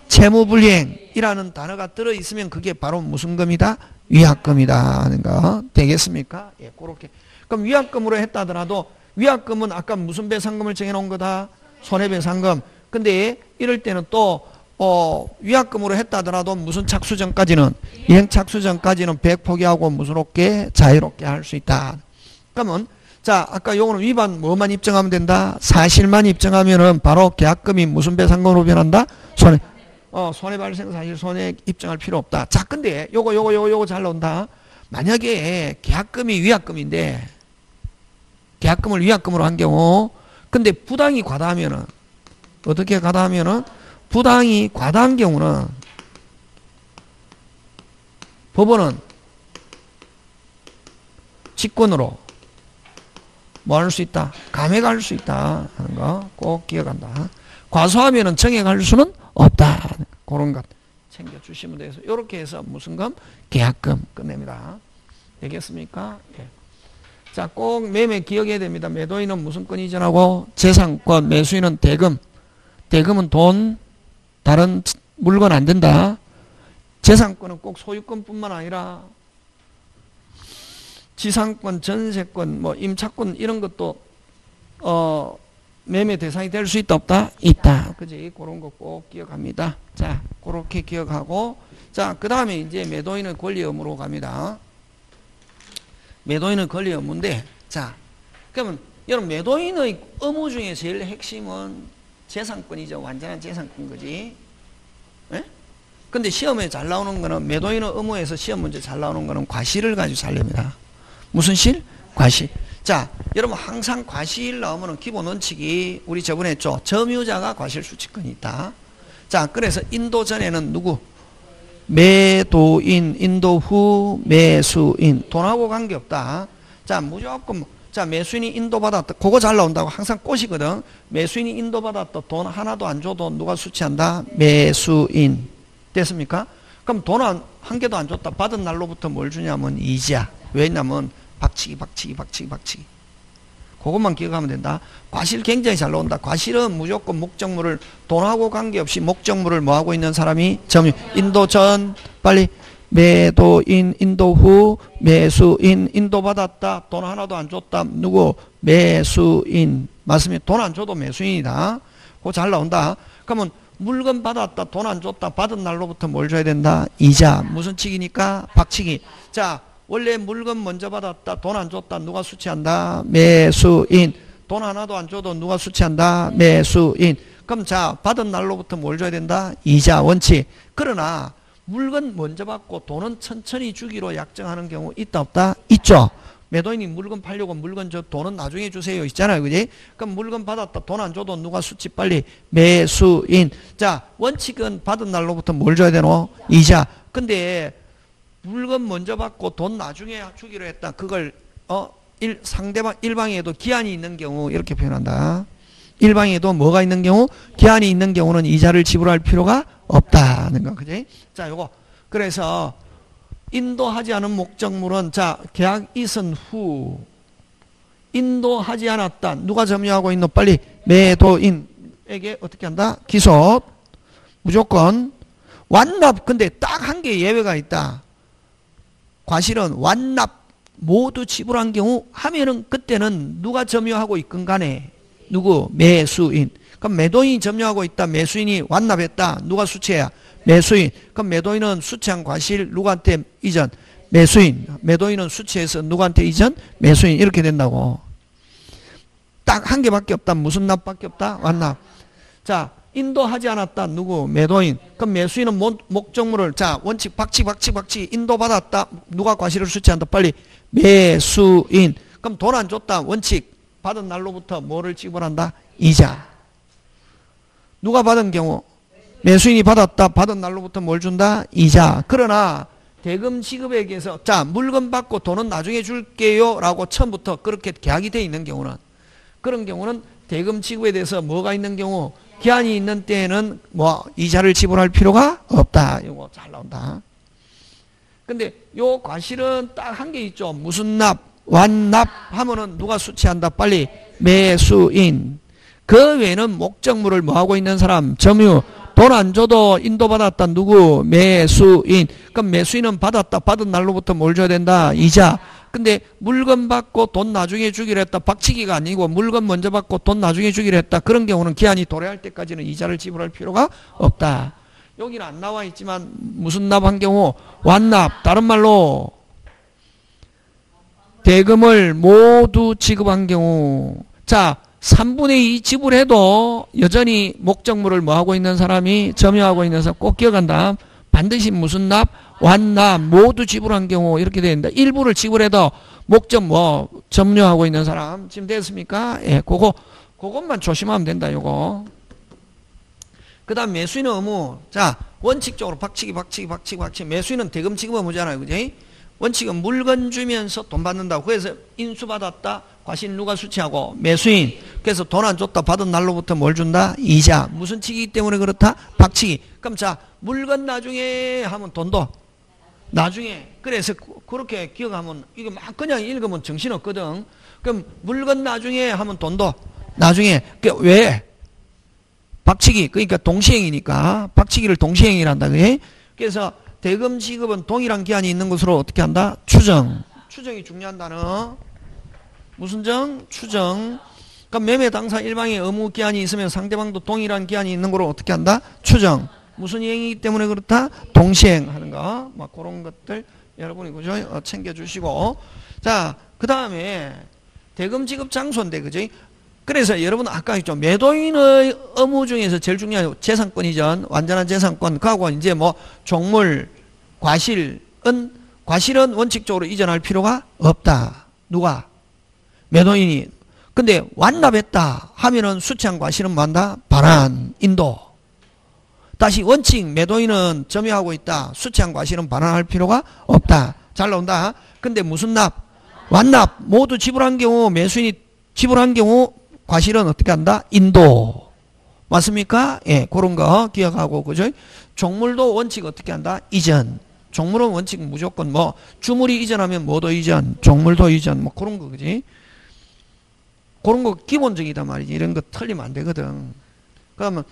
채무불이행이라는 단어가 들어있으면 그게 바로 무슨 금이다? 위약금이다 하는 거 되겠습니까? 예, 그렇게. 그럼 위약금으로 했다 하더라도 위약금은 아까 무슨 배상금을 정해놓은 거다? 손해배상금. 근데 이럴 때는 또 위약금으로 했다 하더라도 무슨 착수 전까지는, 이행 착수 전까지는 100 포기하고 무슨 없게 자유롭게 할 수 있다. 그러면 자, 아까 요거는 위반 뭐만 입증하면 된다? 사실만 입증하면은 바로 계약금이 무슨 배상금으로 변한다? 손해 발생 사실 손해 입증할 필요 없다. 자, 근데 요거 잘 나온다. 만약에 계약금이 위약금인데 계약금을 위약금으로 한 경우, 근데 부당이 과다하면은, 어떻게 과다하면은, 부당이 과다한 경우는 법원은 직권으로 뭐 할 수 있다? 감액할 수 있다 하는 거 꼭 기억한다. 과소하면은 정액할 수는 없다. 그런 것 챙겨주시면 돼서 이렇게 해서 무슨 금? 계약금 끝냅니다. 되겠습니까? 예. 자, 꼭 매매 기억해야 됩니다. 매도인은 무슨 권 이전하고 재산권, 매수인은 대금. 대금은 돈, 다른 물건 안 된다. 재산권은 꼭 소유권뿐만 아니라 지상권, 전세권, 뭐 임차권 이런 것도 매매 대상이 될 수 있다 없다? 있다. 그지? 그런 거 꼭 기억합니다. 자, 그렇게 기억하고, 자, 그 다음에 이제 매도인의 권리 의무로 갑니다. 매도인의 권리 의무인데, 자, 그러면 여러분 매도인의 의무 중에 제일 핵심은 재산권이죠. 완전한 재산권 거지. 예? 근데 시험에 잘 나오는 거는, 매도인의 의무에서 시험 문제 잘 나오는 거는 과실을 가지고 살립니다. 무슨 실? 과실. 자, 여러분 항상 과실 나오면 기본 원칙이 우리 저번에 했죠. 점유자가 과실 수취권이 있다. 자, 그래서 인도 전에는 누구? 매도인, 인도 후 매수인. 돈하고 관계없다. 자, 무조건, 자, 매수인이 인도받았다. 그거 잘 나온다고 항상 꼬시거든. 매수인이 인도받았다. 돈 하나도 안 줘도 누가 수취한다? 매수인. 됐습니까? 그럼 돈 한 개도 안 줬다. 받은 날로부터 뭘 주냐면 이자. 왜냐면 박치기. 그것만 기억하면 된다. 과실 굉장히 잘 나온다. 과실은 무조건 목적물을, 돈하고 관계없이 목적물을 뭐하고 있는 사람이 점유. 인도 전, 빨리. 매도인, 인도 후, 매수인. 인도받았다. 돈 하나도 안 줬다. 누구? 매수인. 맞습니다. 돈 안 줘도 매수인이다. 그거 잘 나온다. 그러면 물건 받았다. 돈 안 줬다. 받은 날로부터 뭘 줘야 된다? 이자. 무슨 치기니까? 박치기. 자, 원래 물건 먼저 받았다. 돈 안 줬다. 누가 수취한다? 매수인. 돈 하나도 안 줘도 누가 수취한다? 매수인. 그럼 자, 받은 날로부터 뭘 줘야 된다? 이자. 원칙. 그러나 물건 먼저 받고 돈은 천천히 주기로 약정하는 경우 있다 없다? 있죠. 매도인이 물건 팔려고 물건 돈은 나중에 주세요 있잖아요. 그지? 그럼 물건 받았다 돈 안 줘도 누가 수치 빨리 매수인. 자, 원칙은 받은 날로부터 뭘 줘야 되노? 이자. 근데 물건 먼저 받고 돈 나중에 주기로 했다. 그걸 상대방 일방에도 기한이 있는 경우 이렇게 표현한다. 일방에도 뭐가 있는 경우? 기한이 있는 경우는 이자를 지불할 필요가 없다는 거. 그지? 자, 요거. 그래서 인도하지 않은 목적물은 자, 계약 이선 후 인도하지 않았다. 누가 점유하고 있노? 빨리 매도인에게 어떻게 한다? 기소. 무조건 완납. 근데 딱 한 개 예외가 있다. 과실은 완납 모두 지불한 경우 하면은 그때는 누가 점유하고 있건 간에 누구? 매수인. 그럼 매도인이 점유하고 있다. 매수인이 완납했다. 누가 수취해야? 매수인. 그럼 매도인은 수취한 과실 누구한테 이전? 매수인. 매도인은 수취해서 누구한테 이전? 매수인. 이렇게 된다고. 딱 한 개밖에 없다. 무슨 납밖에 없다? 완납. 자, 인도하지 않았다. 누구? 매도인. 그럼 매수인은 목적물을 자, 원칙 박치 인도받았다. 누가 과실을 수취한다. 빨리 매수인. 그럼 돈 안 줬다. 원칙 받은 날로부터 뭐를 지불한다? 이자. 누가 받은 경우? 매수인이 받았다. 받은 날로부터 뭘 준다? 이자. 그러나 대금 지급액에서 자, 물건 받고 돈은 나중에 줄게요 라고 처음부터 그렇게 계약이 돼 있는 경우는, 그런 경우는 대금 지급에 대해서 뭐가 있는 경우? 기한이 있는 때에는 뭐 이자를 지불할 필요가 없다. 이거 잘 나온다. 근데 요 과실은 딱 한 개 있죠. 무슨 납? 완납 하면은 누가 수취한다? 빨리 매수인. 그 외에는 목적물을 뭐 하고 있는 사람? 점유. 돈 안 줘도 인도받았다. 누구? 매수인. 그럼 매수인은 받았다. 받은 날로부터 뭘 줘야 된다? 이자. 근데 물건 받고 돈 나중에 주기로 했다. 박치기가 아니고 물건 먼저 받고 돈 나중에 주기로 했다. 그런 경우는 기한이 도래할 때까지는 이자를 지불할 필요가 없다. 여기는 안 나와 있지만 무슨 납한 경우? 완납. 다른 말로 대금을 모두 지급한 경우. 자, 3분의 2 지불해도 여전히 목적물을 뭐 하고 있는 사람이 점유하고 있는 사람 꼭 기억한다. 반드시 무슨 납? 완납. 모두 지불한 경우 이렇게 되어 있다. 일부를 지불해도 목적 뭐 점유하고 있는 사람. 지금 됐습니까? 예, 그것만 조심하면 된다. 요거. 그 다음 매수인의 의무. 자, 원칙적으로 박치기. 매수인은 대금 지급 의무잖아요. 그지? 원칙은 물건 주면서 돈 받는다고. 그래서 인수받았다. 과실 누가 수취하고? 매수인. 그래서 돈 안 줬다. 받은 날로부터 뭘 준다? 이자. 무슨 치기 때문에 그렇다? 박치기. 그럼 자, 물건 나중에 하면 돈도 나중에. 그래서 그렇게 기억하면 이거 막 그냥 읽으면 정신없거든. 그럼 물건 나중에 하면 돈도 나중에. 왜? 박치기. 그러니까 동시행이니까. 박치기를 동시행이란다. 그래? 그래서 대금 지급은 동일한 기한이 있는 것으로 어떻게 한다? 추정. 추정이 중요한 단어. 무슨 정? 추정. 그럼 매매 당사 일방의 의무 기한이 있으면 상대방도 동일한 기한이 있는 거로 어떻게 한다? 추정. 무슨 이행이기 때문에 그렇다? 동시행하는 거. 막 그런 것들 여러분이 그죠? 챙겨주시고. 자, 그 다음에 대금 지급 장소인데, 그죠? 그래서 여러분 아까 했죠. 매도인의 의무 중에서 제일 중요한 재산권 이전, 완전한 재산권. 그하고 이제 뭐 종물, 과실은 원칙적으로 이전할 필요가 없다. 누가? 매도인이. 근데 완납했다 하면은 수취한 과실은 뭐한다? 반환, 인도. 다시 원칙 매도인은 점유하고 있다. 수취한 과실은 반환할 필요가 없다. 잘 나온다. 근데 무슨 납? 완납. 모두 지불한 경우, 매수인이 지불한 경우 과실은 어떻게 한다? 인도. 맞습니까? 예, 그런 거 기억하고, 그죠? 종물도 원칙 어떻게 한다? 이전. 종물은 원칙 무조건 뭐, 주물이 이전하면 뭐도 이전, 종물도 이전, 뭐 그런 거, 그지? 그런 거 기본적이단 말이지. 이런 거 틀리면 안 되거든. 그러면,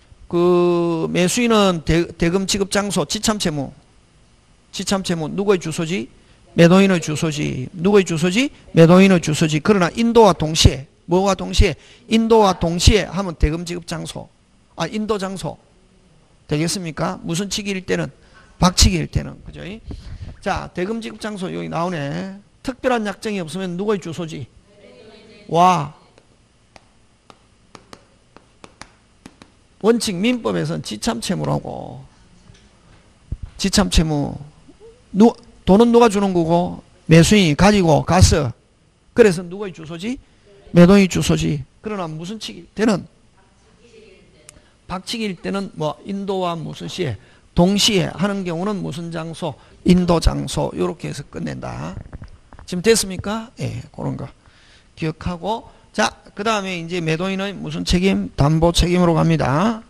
그, 매수인은 대금 지급 장소, 지참채무. 지참채무, 누구의 주소지? 매도인의 주소지. 누구의 주소지? 매도인의 주소지. 그러나 인도와 동시에, 뭐와 동시에? 인도와 동시에 하면 대금 지급 장소. 아, 인도 장소. 되겠습니까? 무슨 치기일 때는? 박치기일 때는. 그죠? 자, 대금 지급 장소 여기 나오네. 특별한 약정이 없으면 누구의 주소지? 와. 원칙 민법에서는 지참채무라고. 지참 채무. 돈은 누가 주는 거고? 매수인이 가지고 갔어. 그래서 누구의 주소지? 매도인의 주소지. 그러나 무슨 칙일 때는? 박칙일 때는 뭐 인도와 무슨 시에? 동시에 하는 경우는 무슨 장소? 인도 장소. 요렇게 해서 끝낸다. 지금 됐습니까? 예, 그런 거 기억하고. 자, 그 다음에 이제 매도인의 무슨 책임? 담보 책임으로 갑니다.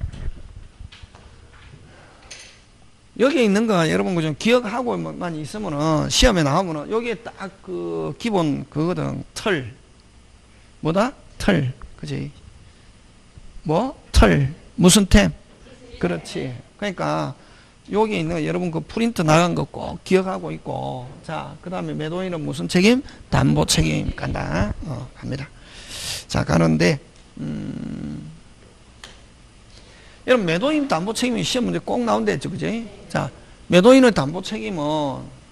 여기에 있는 거 여러분 그 좀 기억하고만 있으면은 시험에 나오면은 여기에 딱 그 기본 그거든. 틀. 뭐다? 틀. 그지? 뭐? 틀. 무슨 템? 그렇지. 그러니까 여기 있는 거 여러분 그 프린트 나간 거 꼭 기억하고 있고. 자, 그 다음에 매도인은 무슨 책임? 담보 책임 간다. 갑니다. 자, 가는데 여러분 매도인 담보 책임이 시험 문제 꼭 나온다 했죠, 그지? 자, 매도인의 담보 책임은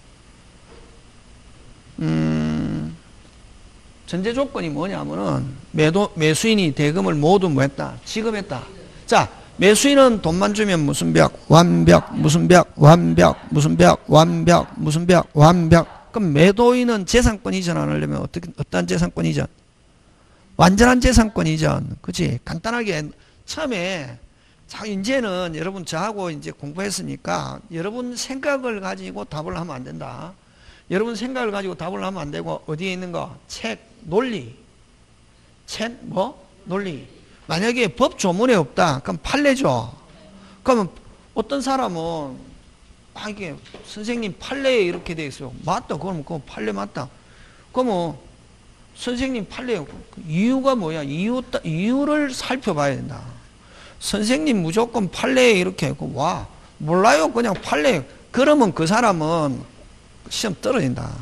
전제 조건이 뭐냐면은 매수인이 대금을 모두 뭐 했다? 지급했다. 자, 매수인은 돈만 주면 무슨 벽? 완벽, 무슨 벽? 완벽, 무슨 벽? 완벽, 무슨 벽? 완벽. 그럼 매도인은 재산권 이전 안 하려면 어떤 재산권 이전? 완전한 재산권 이전. 그치? 간단하게 처음에 자, 이제는 여러분 저하고 이제 공부했으니까 여러분 생각을 가지고 답을 하면 안 된다. 여러분 생각을 가지고 답을 하면 안 되고 어디에 있는 거? 책, 논리. 책, 뭐? 논리. 만약에 법 조문에 없다. 그럼 판례죠. 그러면 어떤 사람은 이게 선생님 판례에 이렇게 돼 있어요. 맞다. 그러면 그거 판례 맞다. 그러면 선생님 판례 이유가 뭐야? 이유를 살펴봐야 된다. 선생님 무조건 판례에 이렇게 와 몰라요. 그냥 판례. 그러면 그 사람은 시험 떨어진다.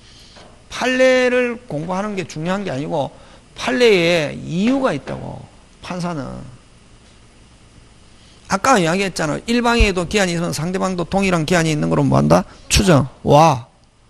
판례를 공부하는 게 중요한 게 아니고 판례에 이유가 있다고. 판사는 아까 이야기했잖아. 일방에도 기한이 있으면 상대방도 동일한 기한이 있는 거로 뭐한다? 추정. 와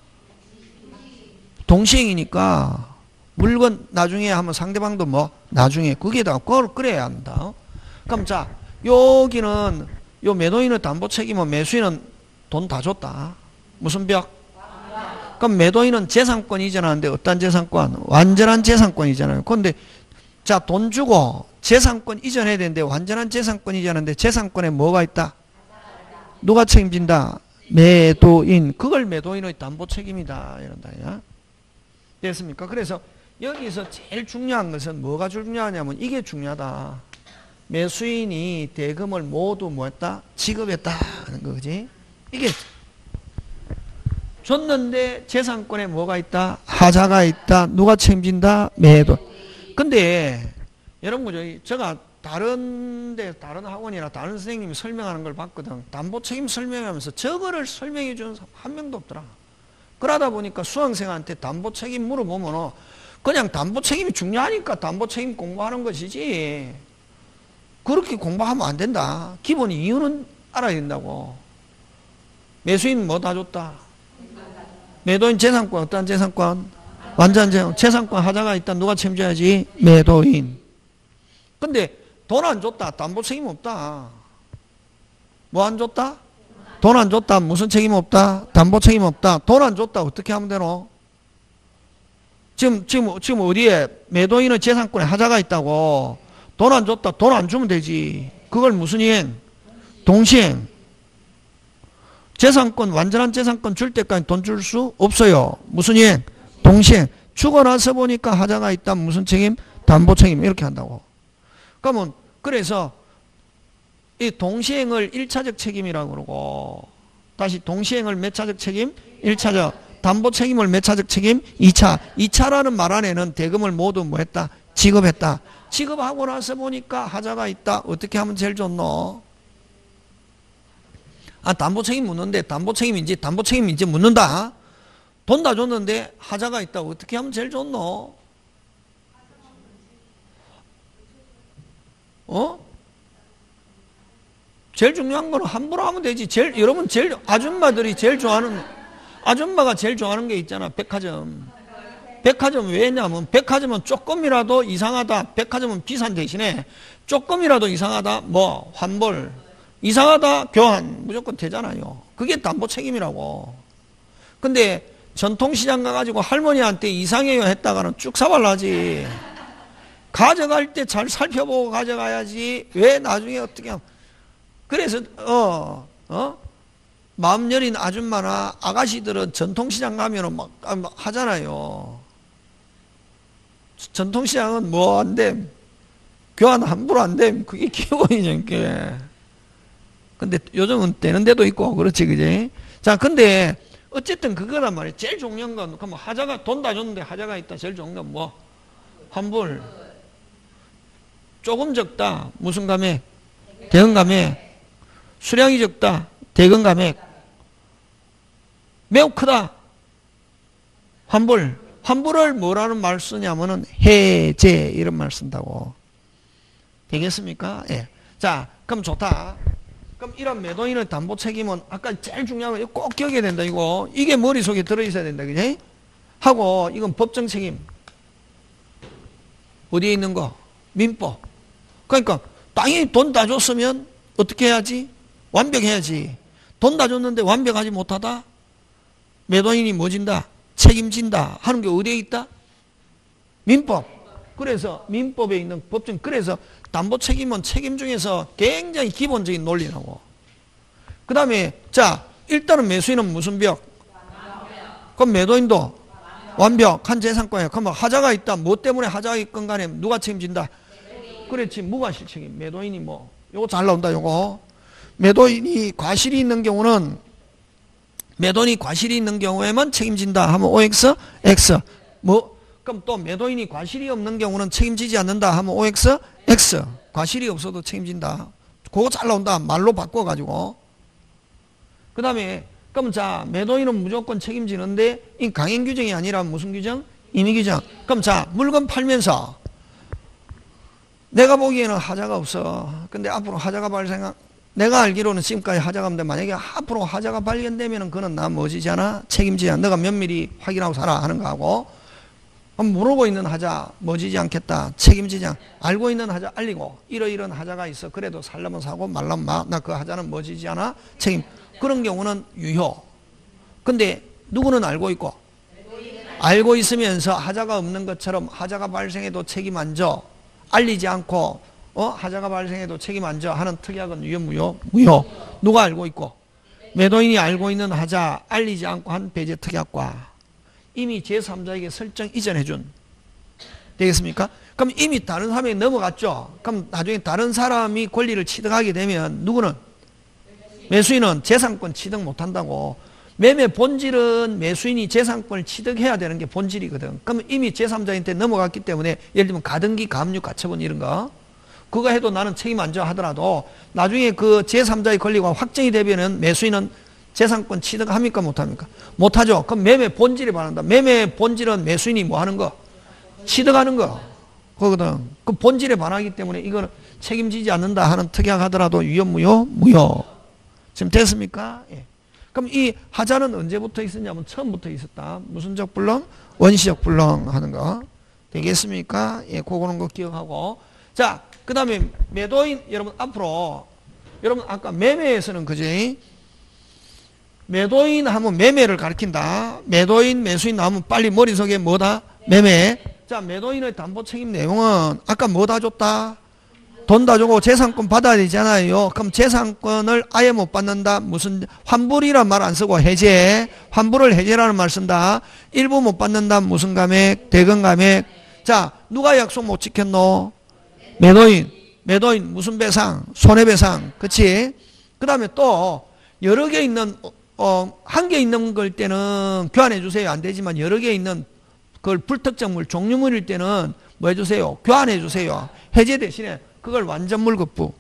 동시행이니까 물건 나중에 하면 상대방도 뭐 나중에 거기에다가 그걸 그래야 한다. 그럼 자 여기는 요 매도인의 담보 책임은 매수인은 돈 다 줬다. 무슨 벽? 그럼 매도인은 재산권 이전하는데 어떤 재산권? 완전한 재산권 이전하는. 그런데 자 돈 주고 재산권 이전해야 되는데 완전한 재산권 이전하는데 재산권에 뭐가 있다? 누가 책임진다? 매도인. 그걸 매도인의 담보 책임이다. 이런다. 야? 됐습니까? 그래서 여기서 제일 중요한 것은 뭐가 중요하냐면 이게 중요하다. 매수인이 대금을 모두 뭐 했다? 지급했다 하는 거지. 이게 줬는데 재산권에 뭐가 있다? 하자가 있다. 누가 책임진다? 매도. 근데 여러분 제가 다른 학원이나 다른 선생님이 설명하는 걸 봤거든. 담보 책임 설명하면서 저거를 설명해 주는 사람 한 명도 없더라. 그러다 보니까 수강생한테 담보 책임 물어보면 그냥 담보 책임이 중요하니까 담보 책임 공부하는 것이지 그렇게 공부하면 안 된다. 기본 이유는 알아야 된다고. 매수인 뭐 다 줬다? 매도인 재산권 어떤 재산권? 완전 재산권 하자가 있다. 누가 책임져야지? 매도인. 근데 돈 안 줬다. 담보 책임 없다. 뭐 안 줬다? 돈 안 줬다. 무슨 책임 없다? 담보 책임 없다. 돈 안 줬다. 어떻게 하면 되노? 지금 어디에 매도인의 재산권에 하자가 있다고. 돈 안 줬다. 돈 안 주면 되지. 그걸 무슨 이행? 동시행. 재산권, 완전한 재산권 줄 때까지 돈 줄 수 없어요. 무슨 이행? 동시행. 주고 나서 보니까 하자가 있다. 무슨 책임? 담보 책임. 이렇게 한다고. 그러면, 그래서, 이 동시행을 1차적 책임이라고 그러고, 다시 동시행을 몇 차적 책임? 1차적. 담보 책임을 몇 차적 책임? 2차. 2차라는 말 안에는 대금을 모두 뭐 했다? 지급했다. 지급하고 나서 보니까 하자가 있다. 어떻게 하면 제일 좋노? 담보 책임 묻는데, 담보 책임 이제 묻는다. 돈 다 줬는데 하자가 있다. 어떻게 하면 제일 좋노? 제일 중요한 거는 함부로 하면 되지. 여러분 아줌마가 제일 좋아하는 게 있잖아. 백화점. 백화점 왜냐면 백화점은 조금이라도 이상하다. 백화점은 비싼 대신에 조금이라도 이상하다. 뭐 환불. 이상하다 교환 무조건 되잖아요. 그게 담보 책임이라고. 근데 전통시장 가가지고 할머니한테 이상해요 했다가는 쭉 사발라지. 가져갈 때 잘 살펴보고 가져가야지. 왜 나중에 어떻게 하면. 그래서 마음 여린 아줌마나 아가씨들은 전통시장 가면은 막 하잖아요. 전통시장은 뭐 안 됨. 교환 함부로 안 됨. 그게 기본이죠. 그게. 근데 요즘은 되는 데도 있고 그렇지 그지? 자 근데 어쨌든 그거란 말이에요. 제일 중요한 건 그럼 하자가 돈 다 줬는데 하자가 있다. 제일 중요한 건 뭐? 환불. 조금 적다. 무슨 감액? 대응 감액. 수량이 적다. 대금 감액. 매우 크다. 환불. 환불을 뭐라는 말 쓰냐면은 해제 이런 말 쓴다고. 되겠습니까? 예. 자, 그럼 좋다. 그럼 이런 매도인의 담보 책임은 아까 제일 중요한 거 꼭 기억해야 된다 이거. 이게 머릿속에 들어있어야 된다. 그지? 하고 이건 법정 책임. 어디에 있는 거? 민법. 그러니까 땅이 돈 다 줬으면 어떻게 해야지? 완벽해야지. 돈 다 줬는데 완벽하지 못하다? 매도인이 뭐 진다? 책임진다 하는 게 어디에 있다? 민법. 그래서 민법에 있는 법정. 그래서 담보 책임은 책임 중에서 굉장히 기본적인 논리라고. 그 다음에 자 일단은 매수인은 무슨 벽? 그럼 매도인도 완벽한 재산권이야. 그러면 하자가 있다. 뭐 때문에 하자가 있건 간에 누가 책임진다? 그렇지. 무과실책임. 매도인이 뭐 요거 잘 나온다. 요거 매도인이 과실이 있는 경우는 매도인이 과실이 있는 경우에만 책임진다 하면 OX, X. 뭐 그럼 또 매도인이 과실이 없는 경우는 책임지지 않는다 하면 OX, X. 과실이 없어도 책임진다. 그거 잘 나온다. 말로 바꿔가지고. 그 다음에 그럼 자 매도인은 무조건 책임지는데 이 강행 규정이 아니라 무슨 규정? 임의 규정. 그럼 자 물건 팔면서 내가 보기에는 하자가 없어. 근데 앞으로 하자가 발생한 내가 알기로는 지금까지 하자가 없는데 만약에 앞으로 하자가 발견되면은 그는 나 뭐지잖아? 책임지야. 너가 면밀히 확인하고 살아 하는 거하고 모르고 있는 하자 뭐지지 않겠다. 책임지지 않. 알고 있는 하자 알리고 이러이런 하자가 있어. 그래도 살려면 사고 말라면 마. 나 그 하자는 뭐지지 않아? 책임. 그런 경우는 유효. 근데 누구는 알고 있고 알고 있으면서 하자가 없는 것처럼 하자가 발생해도 책임 안 져. 알리지 않고 하자가 발생해도 책임 안 져 하는 특약은 유효 무효? 무효. 누가 알고 있고 매도인이 알고 있는 하자 알리지 않고 한 배제 특약과 이미 제3자에게 설정 이전해 준. 되겠습니까? 그럼 이미 다른 사람에게 넘어갔죠. 그럼 나중에 다른 사람이 권리를 취득하게 되면 누구는? 매수인은 재산권 취득 못한다고. 매매 본질은 매수인이 재산권을 취득해야 되는 게 본질이거든. 그럼 이미 제3자한테 넘어갔기 때문에 예를 들면 가등기, 가압류, 가처분 이런 거 그거 해도 나는 책임 안 져 하더라도 나중에 그 제3자의 권리가 확정이 되면은 매수인은 재산권 취득합니까 못합니까? 못하죠. 그럼 매매 본질에 반한다. 매매 본질은 매수인이 뭐 하는 거? 취득하는 거. 그거거든. 그 본질에 반하기 때문에 이거는 책임지지 않는다 하는 특약 하더라도 유효 무효? 무효. 지금 됐습니까? 예. 그럼 이 하자는 언제부터 있었냐면 처음부터 있었다. 무슨 적 불능? 원시적 불능 하는 거. 되겠습니까? 예, 그거는 거 기억하고. 자, 그 다음에 매도인, 여러분 앞으로, 여러분 아까 매매에서는 그지? 매도인 하면 매매를 가리킨다. 매도인, 매수인 나오면 빨리 머릿속에 뭐다? 매매. 자, 매도인의 담보 책임 내용은 아까 뭐 다 줬다? 돈 다 주고 재산권 받아야 되잖아요. 그럼 재산권을 아예 못 받는다. 무슨 환불이란 말 안 쓰고 해제. 환불을 해제라는 말 쓴다. 일부 못 받는다. 무슨 감액? 대금 감액. 자, 누가 약속 못 지켰노? 매도인. 매도인 무슨 배상? 손해배상. 그치? 그 다음에 또 여러 개 있는 한 개 있는 걸 때는 교환해 주세요. 안 되지만 여러 개 있는 그걸 불특정물, 종류물일 때는 뭐 해주세요? 교환해 주세요. 해제 대신에 그걸 완전물 급부.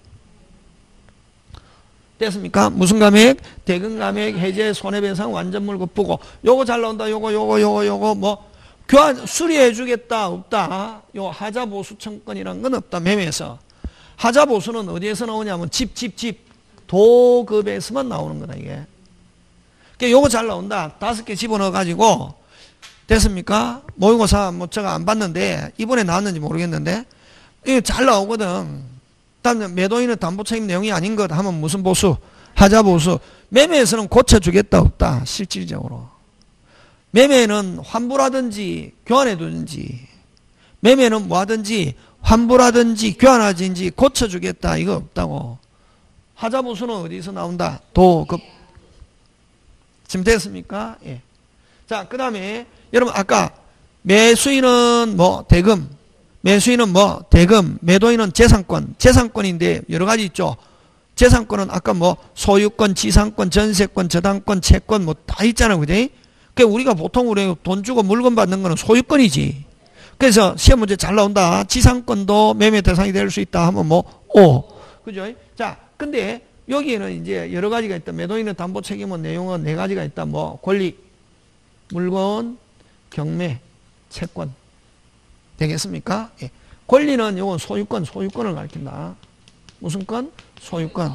됐습니까? 무슨 감액? 대금 감액, 해제, 손해배상, 완전물 급부고. 요거 잘 나온다. 요거 뭐 교환 수리해 주겠다 없다. 요 하자 보수 청건이란 건 없다. 매매에서. 하자 보수는 어디에서 나오냐면 집 도급에서만 나오는 거다 이게. 요거 잘 나온다. 5개 집어넣어 가지고 됐습니까? 모의고사 뭐 제가 안 봤는데 이번에 나왔는지 모르겠는데 이게 잘 나오거든. 다음 매도인은 담보 책임 내용이 아닌 것 하면 무슨 보수? 하자 보수. 매매에서는 고쳐주겠다 없다 실질적으로. 매매는 환불하든지 교환해두든지, 매매는 뭐하든지 환불하든지 교환하든지 고쳐주겠다 이거 없다고. 하자 보수는 어디서 나온다? 도급. 지금 됐습니까? 예. 자, 그 다음에 여러분 아까 매수인은 뭐 대금, 매수인은 뭐 대금, 매도인은 재산권, 재산권인데 여러 가지 있죠. 재산권은 아까 뭐 소유권, 지상권, 전세권, 저당권, 채권 뭐 다 있잖아요, 그지? 그 우리가 보통 우리 돈 주고 물건 받는 거는 소유권이지. 그래서 시험 문제 잘 나온다. 지상권도 매매 대상이 될 수 있다 하면 뭐 오, 그죠? 자, 근데 여기에는 이제 여러 가지가 있다. 매도인의 담보 책임은 내용은 네 가지가 있다. 뭐 권리, 물건, 경매, 채권. 되겠습니까? 예. 권리는 이건 소유권을 가리킨다. 무슨 건? 소유권.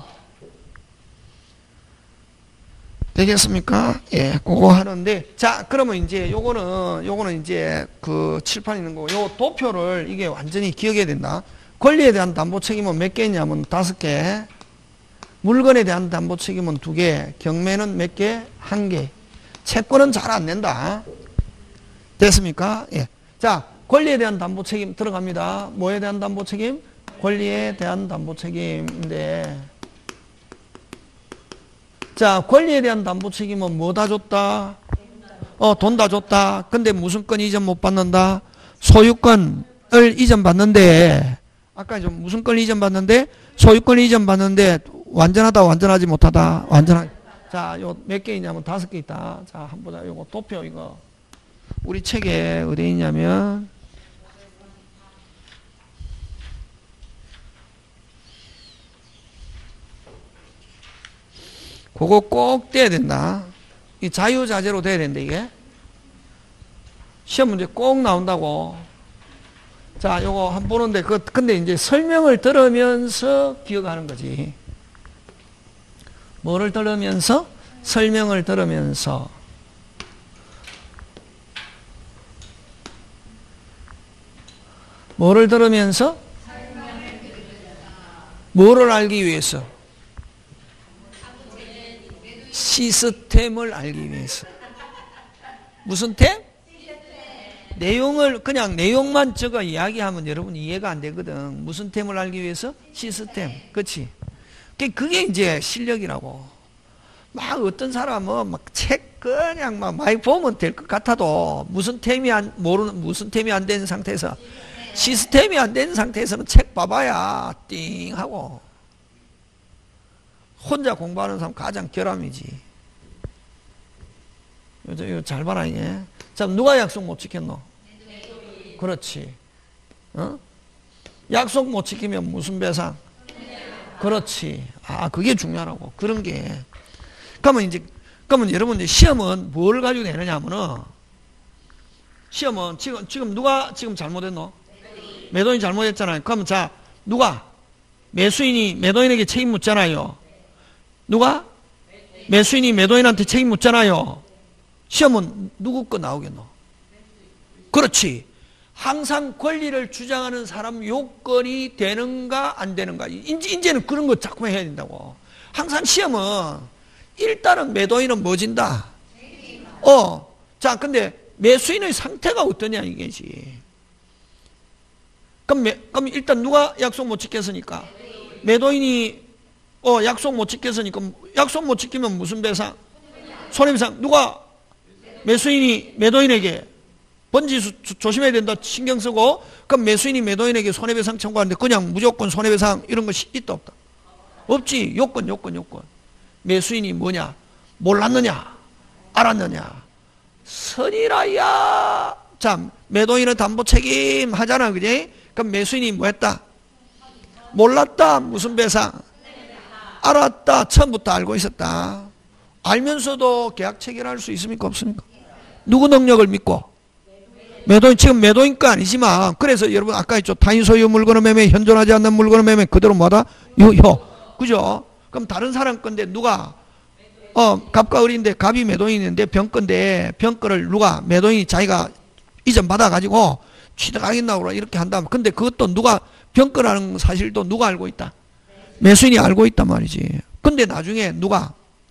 되겠습니까? 예, 그거 하는데, 자, 그러면 이제 요거는 이제 그 칠판 있는 거고, 요 도표를 이게 완전히 기억해야 된다. 권리에 대한 담보 책임은 몇 개 있냐면 5개. 물건에 대한 담보 책임은 2개. 경매는 몇 개? 1개. 채권은 잘 안 낸다. 됐습니까? 예. 자, 권리에 대한 담보 책임 들어갑니다. 뭐에 대한 담보 책임? 권리에 대한 담보 책임인데, 자, 권리에 대한 담보 책임은 뭐 다 줬다? 돈 다 줬다. 근데 무슨 건 이전 못 받는다? 소유권을 이전 받는데, 아까 좀 무슨 건 이전 받는데? 소유권 이전 받는데, 완전하다, 완전하지 못하다? 완전하다. 자, 요 몇 개 있냐면 5개 있다. 자, 한번 보자. 요거 도표 이거. 우리 책에 어디 있냐면, 그거 꼭 떼야 된다. 이 자유자재로 돼야 된다, 이게. 시험 문제 꼭 나온다고. 자, 요거 한번 보는데, 근데 이제 설명을 들으면서 기억하는 거지. 뭐를 들으면서? 설명을 들으면서. 뭐를 들으면서? 뭐를 알기 위해서? 시스템을 알기 위해서. 무슨 템? 내용을 그냥 내용만 적어 이야기하면 여러분 이해가 안 되거든. 무슨 템을 알기 위해서? 시스템. 그렇지? 그게 이제 실력이라고. 막 어떤 사람은 막 책 그냥 막 많이 보면 될 것 같아도 무슨 템이 안 된 상태에서, 시스템이 안 된 상태에서는 책 봐봐야 띵 하고. 혼자 공부하는 사람 가장 결함이지. 이거 잘 봐라, 이게. 자, 누가 약속 못 지켰노? 그렇지. 약속 못 지키면 무슨 배상? 그렇지. 아, 그게 중요하라고. 그런 게. 그러면 여러분 이제 시험은 뭘 가지고 내느냐 하면은, 시험은 지금 누가 지금 잘못했노? 매도인이 잘못했잖아요. 그러면 자, 누가? 매수인이 매도인에게 책임 묻잖아요. 누가? 매수인이 매도인한테 책임 묻잖아요. 시험은 누구 거 나오겠노? 그렇지. 항상 권리를 주장하는 사람 요건이 되는가 안 되는가. 이제는 그런 거 자꾸 해야 된다고. 항상 시험은 일단은 매도인은 뭐 진다? 자, 근데 매수인의 상태가 어떠냐 이게지. 그럼 일단 누가 약속 못 지켰으니까? 매도인이 약속 못 지켰으니까. 약속 못 지키면 무슨 배상? 손해배상. 누가? 매수인이 매도인에게 번지수 조심해야 된다 신경 쓰고. 그럼 매수인이 매도인에게 손해배상 청구하는데 그냥 무조건 손해배상 이런 것이 있다 없다? 없지. 요건. 매수인이 뭐냐? 몰랐느냐? 알았느냐? 선이라야. 자, 매도인은 담보 책임 하잖아, 그지? 그럼 매수인이 뭐 했다? 몰랐다. 무슨 배상? 알았다. 처음부터 알고 있었다. 알면서도 계약 체결할 수 있습니까? 없습니까? 누구 능력을 믿고? 매도인, 지금 매도인 거 아니지만, 그래서 여러분 아까 했죠. 타인 소유 물건의 매매, 현존하지 않는 물건의 매매, 그대로 뭐다? 유효. 그죠? 그럼 다른 사람 건데 누가? 갑과 을인데 갑이 매도인인데 병건데 병거를 누가? 매도인이 자기가 이전 받아가지고 취득하겠나고 이렇게 한다면, 근데 그것도 누가? 병거라는 사실도 누가 알고 있다? 매수인이 알고 있단 말이지. 근데 나중에 누가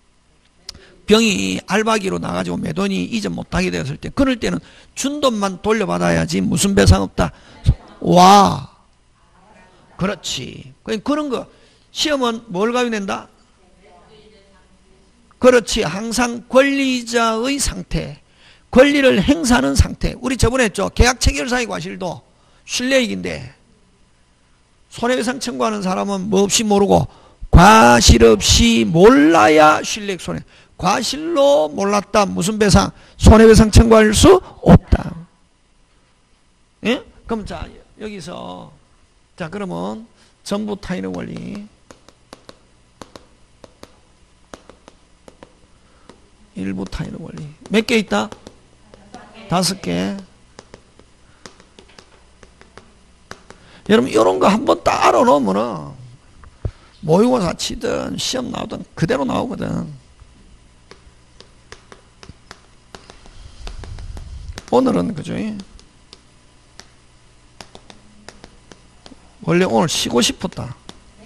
병이 알바기로 나가지고 매도인이 이전 못하게 되었을 때, 그럴 때는 준 돈만 돌려받아야지 무슨 배상 없다. 와, 그렇지. 그런 거 시험은 뭘 가려낸다? 그렇지. 항상 권리자의 상태, 권리를 행사하는 상태. 우리 저번에 했죠. 계약 체결사의 과실도 신뢰이익인데 손해배상 청구하는 사람은 뭐 없이 모르고 과실 없이 몰라야 신뢰익 손해. 과실로 몰랐다. 무슨 배상? 손해배상 청구할 수 없다. 예? 그럼 자, 여기서 자, 그러면 전부 타인의 원리, 일부 타인의 원리 몇 개 있다? 5개. 여러분 이런 거 한번 딱 알아놓으면은 모의고사 치든 시험 나오든 그대로 나오거든. 오늘은 그죠? 원래 오늘 쉬고 싶었다.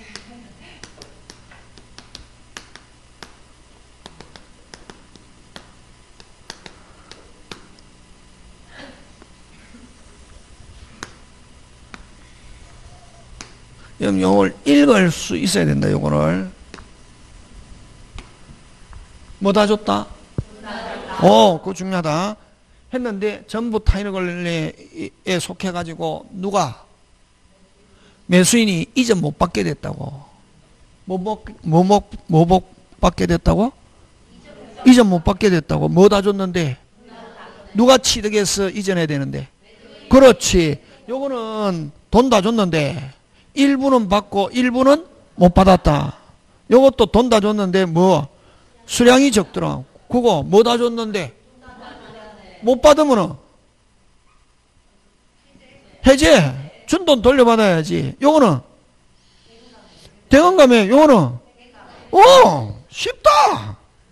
여러분 요걸 읽을 수 있어야 된다. 요거를 뭐 다 줬다? 그거 중요하다. 했는데 전부 타인의 권리에 속해가지고 누가 매수인이 이전 못 받게 됐다고. 못 받게 됐다고? 이전 못 받게 됐다고. 뭐 다 줬는데 누가 취득해서 이전해야 되는데. 그렇지. 요거는 돈 다 줬는데 일부는 받고 일부는 못 받았다. 요것도 돈 다 줬는데 뭐 수량이 적더라. 그거 뭐 다 줬는데 못 받으면은 해제. 준 돈 돌려받아야지. 요거는 대금감에 요거는 쉽다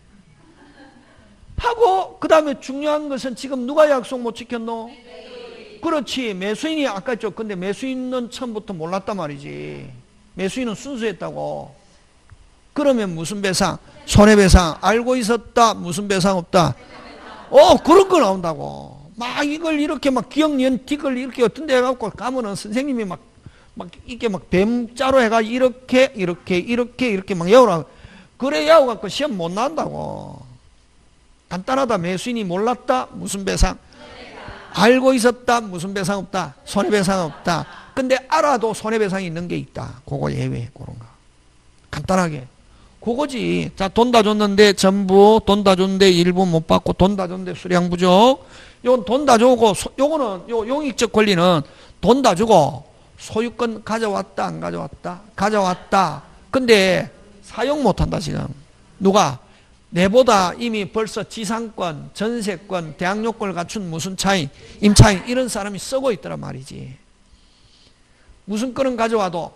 하고, 그 다음에 중요한 것은 지금 누가 약속 못 지켰노? 그렇지. 매수인이 아까 했죠. 근데 매수인은 처음부터 몰랐단 말이지. 매수인은 순수했다고. 그러면 무슨 배상? 손해배상. 알고 있었다. 무슨 배상 없다. 그런 거 나온다고. 막 이걸 이렇게 막 기억연 틱을 이렇게 어떤 데 해갖고 가면은 선생님이 막 이렇게 막 뱀자로 해가지고 이렇게 막 외우라. 그래 외워갖고 시험 못 나온다고. 간단하다. 매수인이 몰랐다. 무슨 배상? 알고 있었다. 무슨 배상 없다. 손해배상 없다. 근데 알아도 손해배상이 있는 게 있다. 그거 예외. 그런 거 간단하게 그거지. 자, 돈 다 줬는데 전부, 돈 다 줬는데 일부 못 받고, 돈 다 줬는데 수량 부족. 요건 돈 다 주고, 요거는 요 용익적 권리는 돈 다 주고 소유권 가져왔다 안 가져왔다? 가져왔다. 근데 사용 못 한다. 지금 누가? 내보다 이미 벌써 지상권, 전세권, 대항요건을 갖춘 무슨 차인, 임차인 이런 사람이 쓰고 있더란 말이지. 무슨 건은 가져와도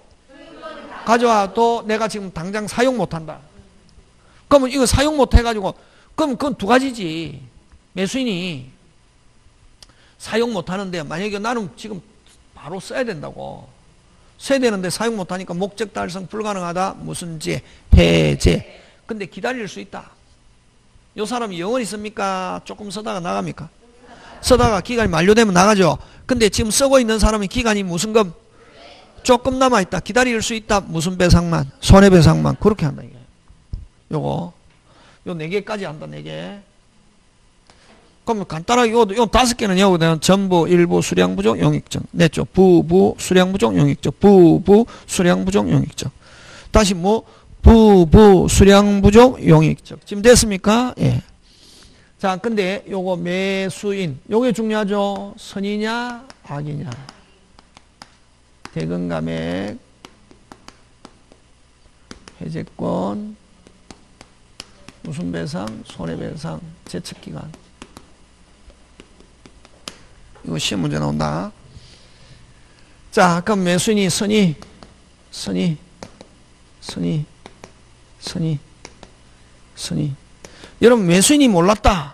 내가 지금 당장 사용 못 한다. 그러면 이거 사용 못 해가지고, 그럼 그건 두 가지지. 매수인이 사용 못 하는데 만약에 나는 지금 바로 써야 된다고. 써야 되는데 사용 못 하니까 목적 달성 불가능하다. 무슨 제? 해제. 근데 기다릴 수 있다. 요 사람이 영원히 씁니까? 조금 쓰다가 나갑니까? 쓰다가 기간이 만료되면 나가죠. 근데 지금 쓰고 있는 사람이 기간이 무슨 금? 조금 남아있다. 기다릴 수 있다. 무슨 배상만? 손해배상만. 그렇게 한다. 이게. 요거. 요 4개까지 한다. 4개. 그럼 간단하게 요 5개는 여기는 전부, 일부, 수량부족, 용익적. 냈죠. 부부, 수량부족, 용익적. 부부, 수량부족, 용익적. 다시 뭐? 부부, 수량부족, 용익적. 지금 됐습니까? 예. 자, 근데 요거 매수인. 요게 중요하죠. 선이냐, 악이냐. 대금감액, 해제권, 무슨 배상, 손해배상, 제척기간. 이거 시험 문제 나온다. 자, 그럼 매수인이 선이. 여러분 매수인이 몰랐다.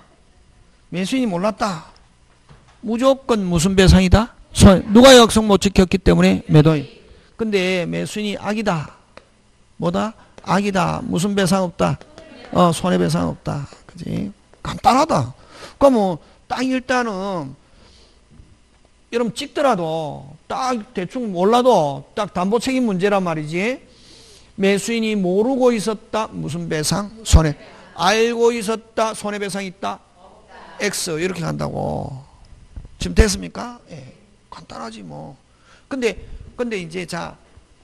무조건 무슨 배상이다? 누가 약속 못 지켰기 때문에 매도인. 근데 매수인이 악이다. 뭐다? 악이다. 무슨 배상 없다? 손해배상 없다. 그지? 간단하다. 그러면 딱 일단은 여러분 찍더라도 딱 대충 몰라도 딱 담보 책임 문제란 말이지. 매수인이 모르고 있었다. 무슨 배상? 손해. 알고 있었다. 손해배상 있다. X 이렇게 간다고. 지금 됐습니까? 예. 간단하지 뭐. 근데 이제 자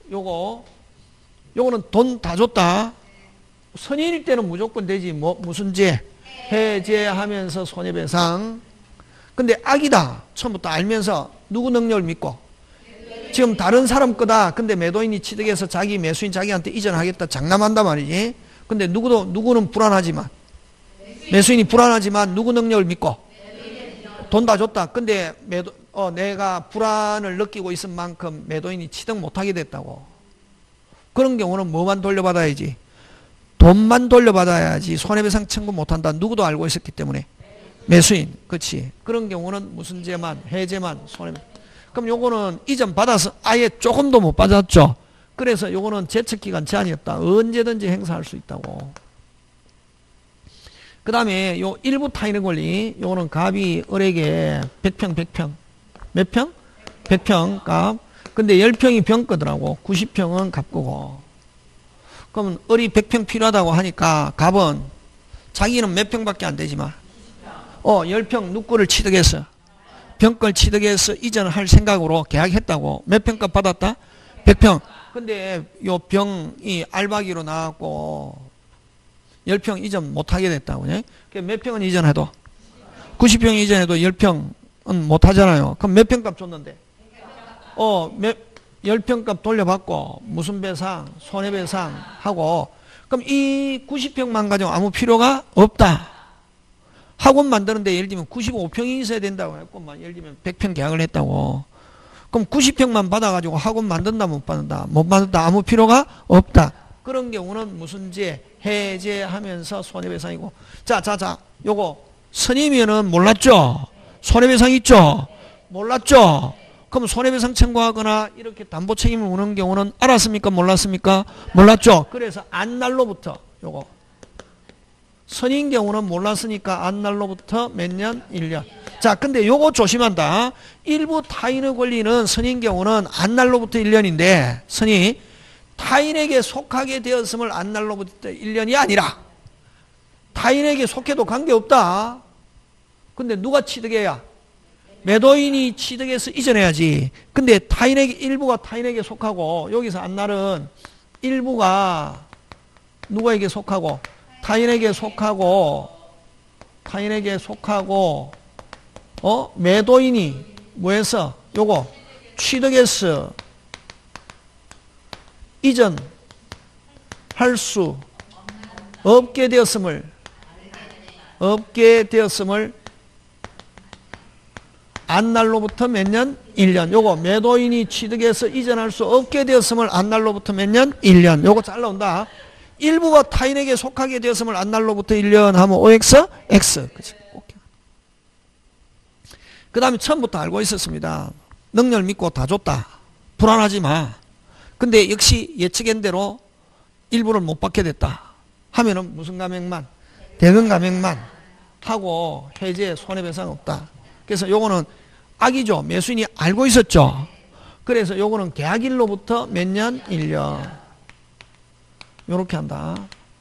요거는 돈 다 줬다. 선의일 때는 무조건 되지. 뭐 무슨 죄? 해제하면서 손해배상. 근데 악이다. 처음부터 알면서 누구 능력을 믿고? 지금 다른 사람 거다. 근데 매도인이 취득해서 자기 매수인 자기한테 이전하겠다. 장담한단 말이지. 근데 누구는 불안하지만 매수인이 불안하지만 누구 능력을 믿고? 돈 다 줬다. 근데 내가 불안을 느끼고 있은 만큼 매도인이 취득 못하게 됐다고. 그런 경우는 뭐만 돌려받아야지? 돈만 돌려받아야지 손해배상 청구 못한다. 누구도 알고 있었기 때문에. 매수인. 그렇지. 그런 경우는 무슨 죄만? 해제만. 손해배상. 그럼 요거는 이전 받아서 아예 조금도 못 받았죠. 그래서 요거는 제척기간 제한이 없다. 언제든지 행사할 수 있다고. 그 다음에 요 일부 타인의 권리. 요거는 갑이 을에게 100평. 몇 평? 100평 값. 근데 10평이 병 거더라고. 90평은 갑 거고. 그러면 을이 100평 필요하다고 하니까 갑은 자기는 몇 평밖에 안 되지만 10평 누구 거를 취득했어. 병 걸 취득해서 이전할 생각으로 계약했다고. 몇 평값 받았다? 100평. 근데 요 병이 알바기로 나왔고 10평 이전 못하게 됐다고. 몇 평은 이전해도 90평 이전해도 10평은 못하잖아요. 그럼 몇 평값 줬는데 10평값 돌려받고 무슨 배상? 손해배상 하고. 그럼 이 90평만 가지고 아무 필요가 없다. 학원 만드는데 예를 들면 95평이 있어야 된다고 했고, 예를 들면 100평 계약을 했다고. 그럼 90평만 받아가지고 학원 만든다, 못 받는다? 못 받는다. 아무 필요가 없다. 그런 경우는 무슨 죄? 해제하면서 손해배상이고. 자. 요거 선임이면은 몰랐죠? 손해배상 있죠? 몰랐죠? 그럼 손해배상 청구하거나 이렇게 담보 책임을 무는 경우는 알았습니까? 몰랐습니까? 몰랐죠? 그래서 안날로부터 요거. 선인 경우는 몰랐으니까 안날로부터 몇 년? 1년. 자, 근데 요거 조심한다. 일부 타인의 권리는 선인 경우는 안날로부터 1년인데 선이 타인에게 속하게 되었음을 안날로부터 1년이 아니라 타인에게 속해도 관계없다. 근데 누가 취득해야? 매도인이 취득해서 이전해야지. 근데 일부가 타인에게 속하고 여기서 안날은 일부가 누구에게 속하고? 타인에게 속하고 매도인이 뭐해서 요거 취득해서 이전할 수 없게 되었음을 안날로부터 몇 년? 1년. 요거 매도인이 취득해서 이전할 수 없게 되었음을 안날로부터 몇 년? 1년. 요거 잘 나온다. 일부가 타인에게 속하게 되었음을 안날로부터 1년 하면 OX? X. 그치? 그 다음에 처음부터 알고 있었습니다. 능력을 믿고 다 줬다. 불안하지 마. 근데 역시 예측한 대로 일부를 못 받게 됐다. 하면은 무슨 감액만? 대금 감액만 하고 해제 손해배상 없다. 그래서 요거는 악이죠. 매수인이 알고 있었죠. 그래서 요거는 계약일로부터 몇 년? 1년. 요렇게 한다.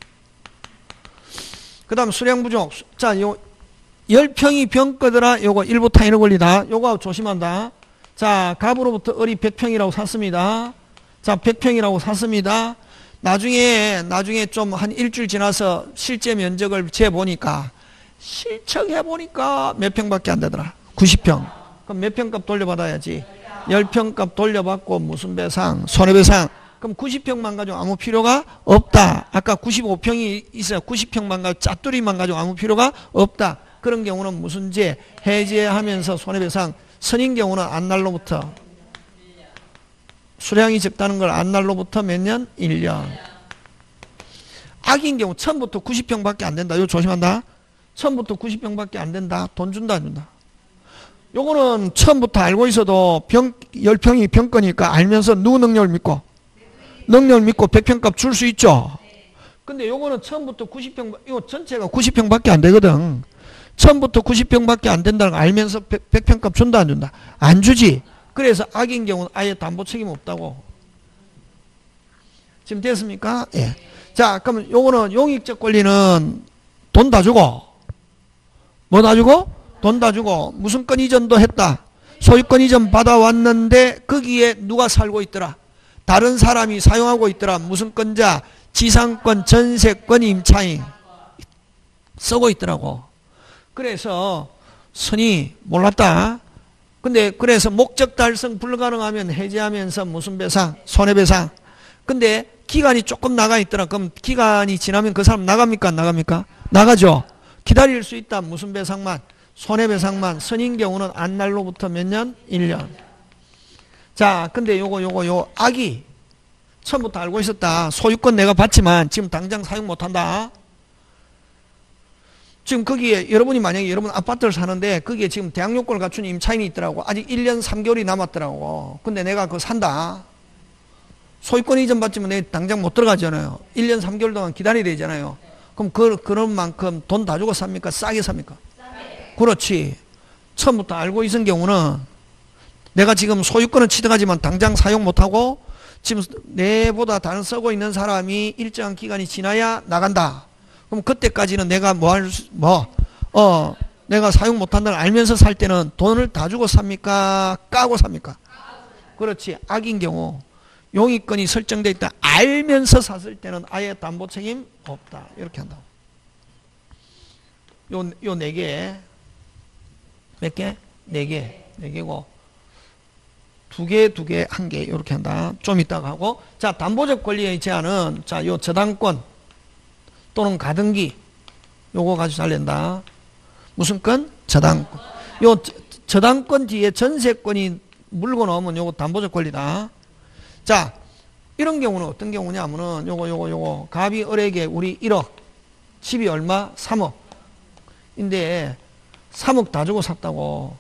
그 다음 수량부족. 자, 요 10평이 병거더라. 요거 일부 타인의 권리다. 요거 조심한다. 자, 갑으로부터 을이 100평이라고 샀습니다. 자, 100평이라고 샀습니다. 나중에 좀 한 일주일 지나서 실제 면적을 재보니까 실측해보니까 몇 평밖에 안 되더라. 90평. 그럼 몇 평값 돌려받아야지? 10평값 돌려받고 무슨 배상? 손해배상. 그럼 90평만 가지고 아무 필요가 없다. 아까 95평이 있어요. 90평만 가지고 짜투리만 가지고 아무 필요가 없다. 그런 경우는 무슨 죄? 해제하면서 손해배상. 선인 경우는 안날로부터. 수량이 적다는 걸 안날로부터 몇 년? 1년. 악인 경우 처음부터 90평밖에 안 된다. 이거 조심한다. 처음부터 90평밖에 안 된다. 돈 준다 안 준다? 요거는 처음부터 알고 있어도 10평이 평가니까 알면서 누구 능력을 믿고? 능력을 믿고 100평값 줄 수 있죠. 근데 요거는 처음부터 90평, 이거 전체가 90평밖에 안 되거든. 처음부터 90평밖에 안 된다는 걸 알면서 100평값 준다 안 준다? 안 주지. 그래서 악인 경우는 아예 담보 책임 없다고. 지금 됐습니까? 예. 자, 그러면 요거는 용익적 권리는 돈 다 주고, 뭐 다 주고? 돈 다 주고, 무슨 건 이전도 했다. 소유권 이전 받아왔는데, 거기에 누가 살고 있더라? 다른 사람이 사용하고 있더라. 무슨 건자? 지상권, 전세권, 임차인. 쓰고 있더라고. 그래서, 선이 몰랐다. 근데, 그래서 목적 달성 불가능하면 해제하면서 무슨 배상? 손해배상. 근데, 기간이 조금 나가 있더라. 그럼 기간이 지나면 그 사람 나갑니까? 안 나갑니까? 나가죠. 기다릴 수 있다. 무슨 배상만? 손해배상만. 선인 경우는 안 날로부터 몇 년? 1년. 자, 근데 요 악이 처음부터 알고 있었다. 소유권 내가 받지만 지금 당장 사용 못한다. 지금 거기에 여러분이 만약에 여러분 아파트를 사는데 거기에 지금 대항요건을 갖춘 임차인이 있더라고. 아직 1년 3개월이 남았더라고. 근데 내가 그거 산다. 소유권 이전 받지만 내 당장 못 들어가잖아요. 1년 3개월 동안 기다려야 되잖아요. 그럼 그런 만큼 돈 다 주고 삽니까? 싸게 삽니까? 싸게. 그렇지. 처음부터 알고 있은 경우는 내가 지금 소유권은 취득하지만 당장 사용 못하고 지금 내보다 다른 쓰고 있는 사람이 일정한 기간이 지나야 나간다. 그럼 그때까지는 내가 내가 사용 못한다는 걸 알면서 살 때는 돈을 다 주고 삽니까? 까고 삽니까? 그렇지. 악인 경우. 용익권이 설정되어 있다. 알면서 샀을 때는 아예 담보 책임 없다. 이렇게 한다고. 요 4개. 몇 개? 4개. 4개고. 2개, 2개, 1개. 이렇게 한다. 좀 이따가 하고. 자, 담보적 권리의 제한은, 자, 요 저당권 또는 가등기. 요거 가지고 잘 낸다. 무슨 건? 저당권. 요 저당권 뒤에 전세권이 물고 나오면 요거 담보적 권리다. 자, 이런 경우는 어떤 경우냐면은 요거 갑이 을에게 우리 1억, 집이 얼마? 3억. 인데 3억 다 주고 샀다고.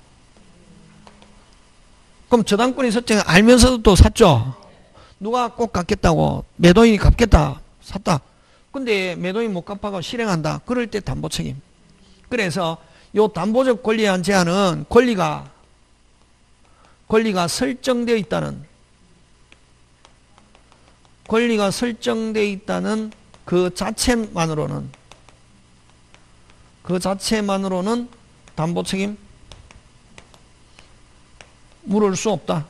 그럼 저당권이 설정을 알면서도 또 샀죠. 누가 꼭 갚겠다고. 매도인이 갚겠다. 샀다. 근데 매도인 못 갚아가 실행한다. 그럴 때 담보 책임. 그래서 요 담보적 권리에 대한 제한은 권리가 설정되어 있다는 그 자체만으로는 담보 책임 물을 수 없다.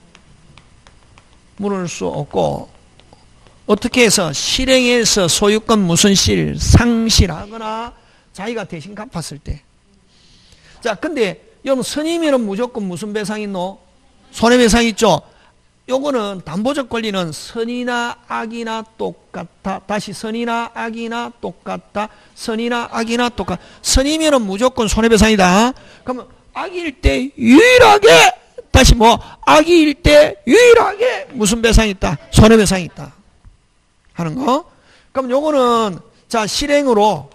물을 수 없고, 어떻게 해서 실행해서 소유권 무슨 상실하거나 자기가 대신 갚았을 때. 자, 근데 여러분 선임이면 무조건 무슨 배상 있노? 손해배상 있죠. 요거는 담보적 권리는 선이나 악이나 똑같아. 다시 선이나 악이나 똑같다. 선이나 악이나 똑같다. 선이면은 무조건 손해배상이다. 그러면 악일 때 유일하게 다시 악일 때 유일하게 무슨 배상이 있다? 손해배상이 있다. 하는 거. 그럼 요거는 자 실행으로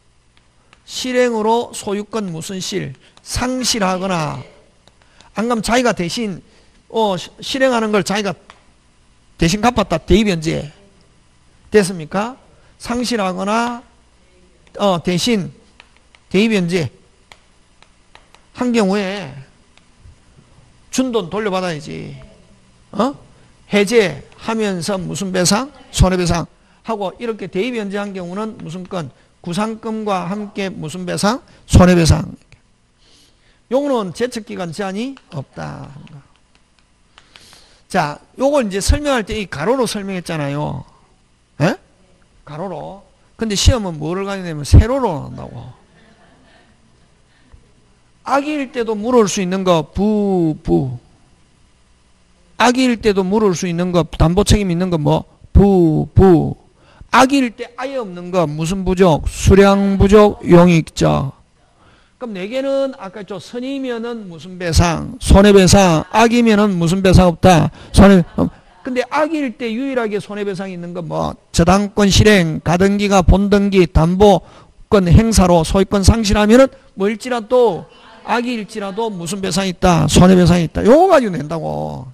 소유권 무슨 상실하거나 안 그러면 자기가 대신 실행하는 걸 자기가 대신 갚았다. 대입연재. 됐습니까? 상실하거나, 대신 대입연재 한 경우에 준 돈 돌려받아야지. 해제하면서 무슨 배상? 손해배상. 하고 이렇게 대입연재한 경우는 무슨 건? 구상금과 함께 무슨 배상? 손해배상. 요거는 제척기간 제한이 없다. 자, 요걸 이제 설명할 때 이 가로로 설명했잖아요. 에? 가로로. 근데 시험은 뭐를 가게 되면 세로로 한다고. 악일 때도 물을 수 있는 거, 부. 악일 때도 물을 수 있는 거, 담보 책임 있는 거 부. 악일 때 아예 없는 거, 무슨 부족? 수량 부족, 용익적. 그럼 4개는 아까 저 선이면은 무슨 배상, 손해배상, 악이면은 무슨 배상 없다. 근데 악일 때 유일하게 손해배상이 있는 건 저당권 실행, 가등기가 본등기, 담보권 행사로 소유권 상실하면은 뭐일지라도 악일지라도 무슨 배상이 있다? 손해배상이 있다. 요거 가지고 낸다고.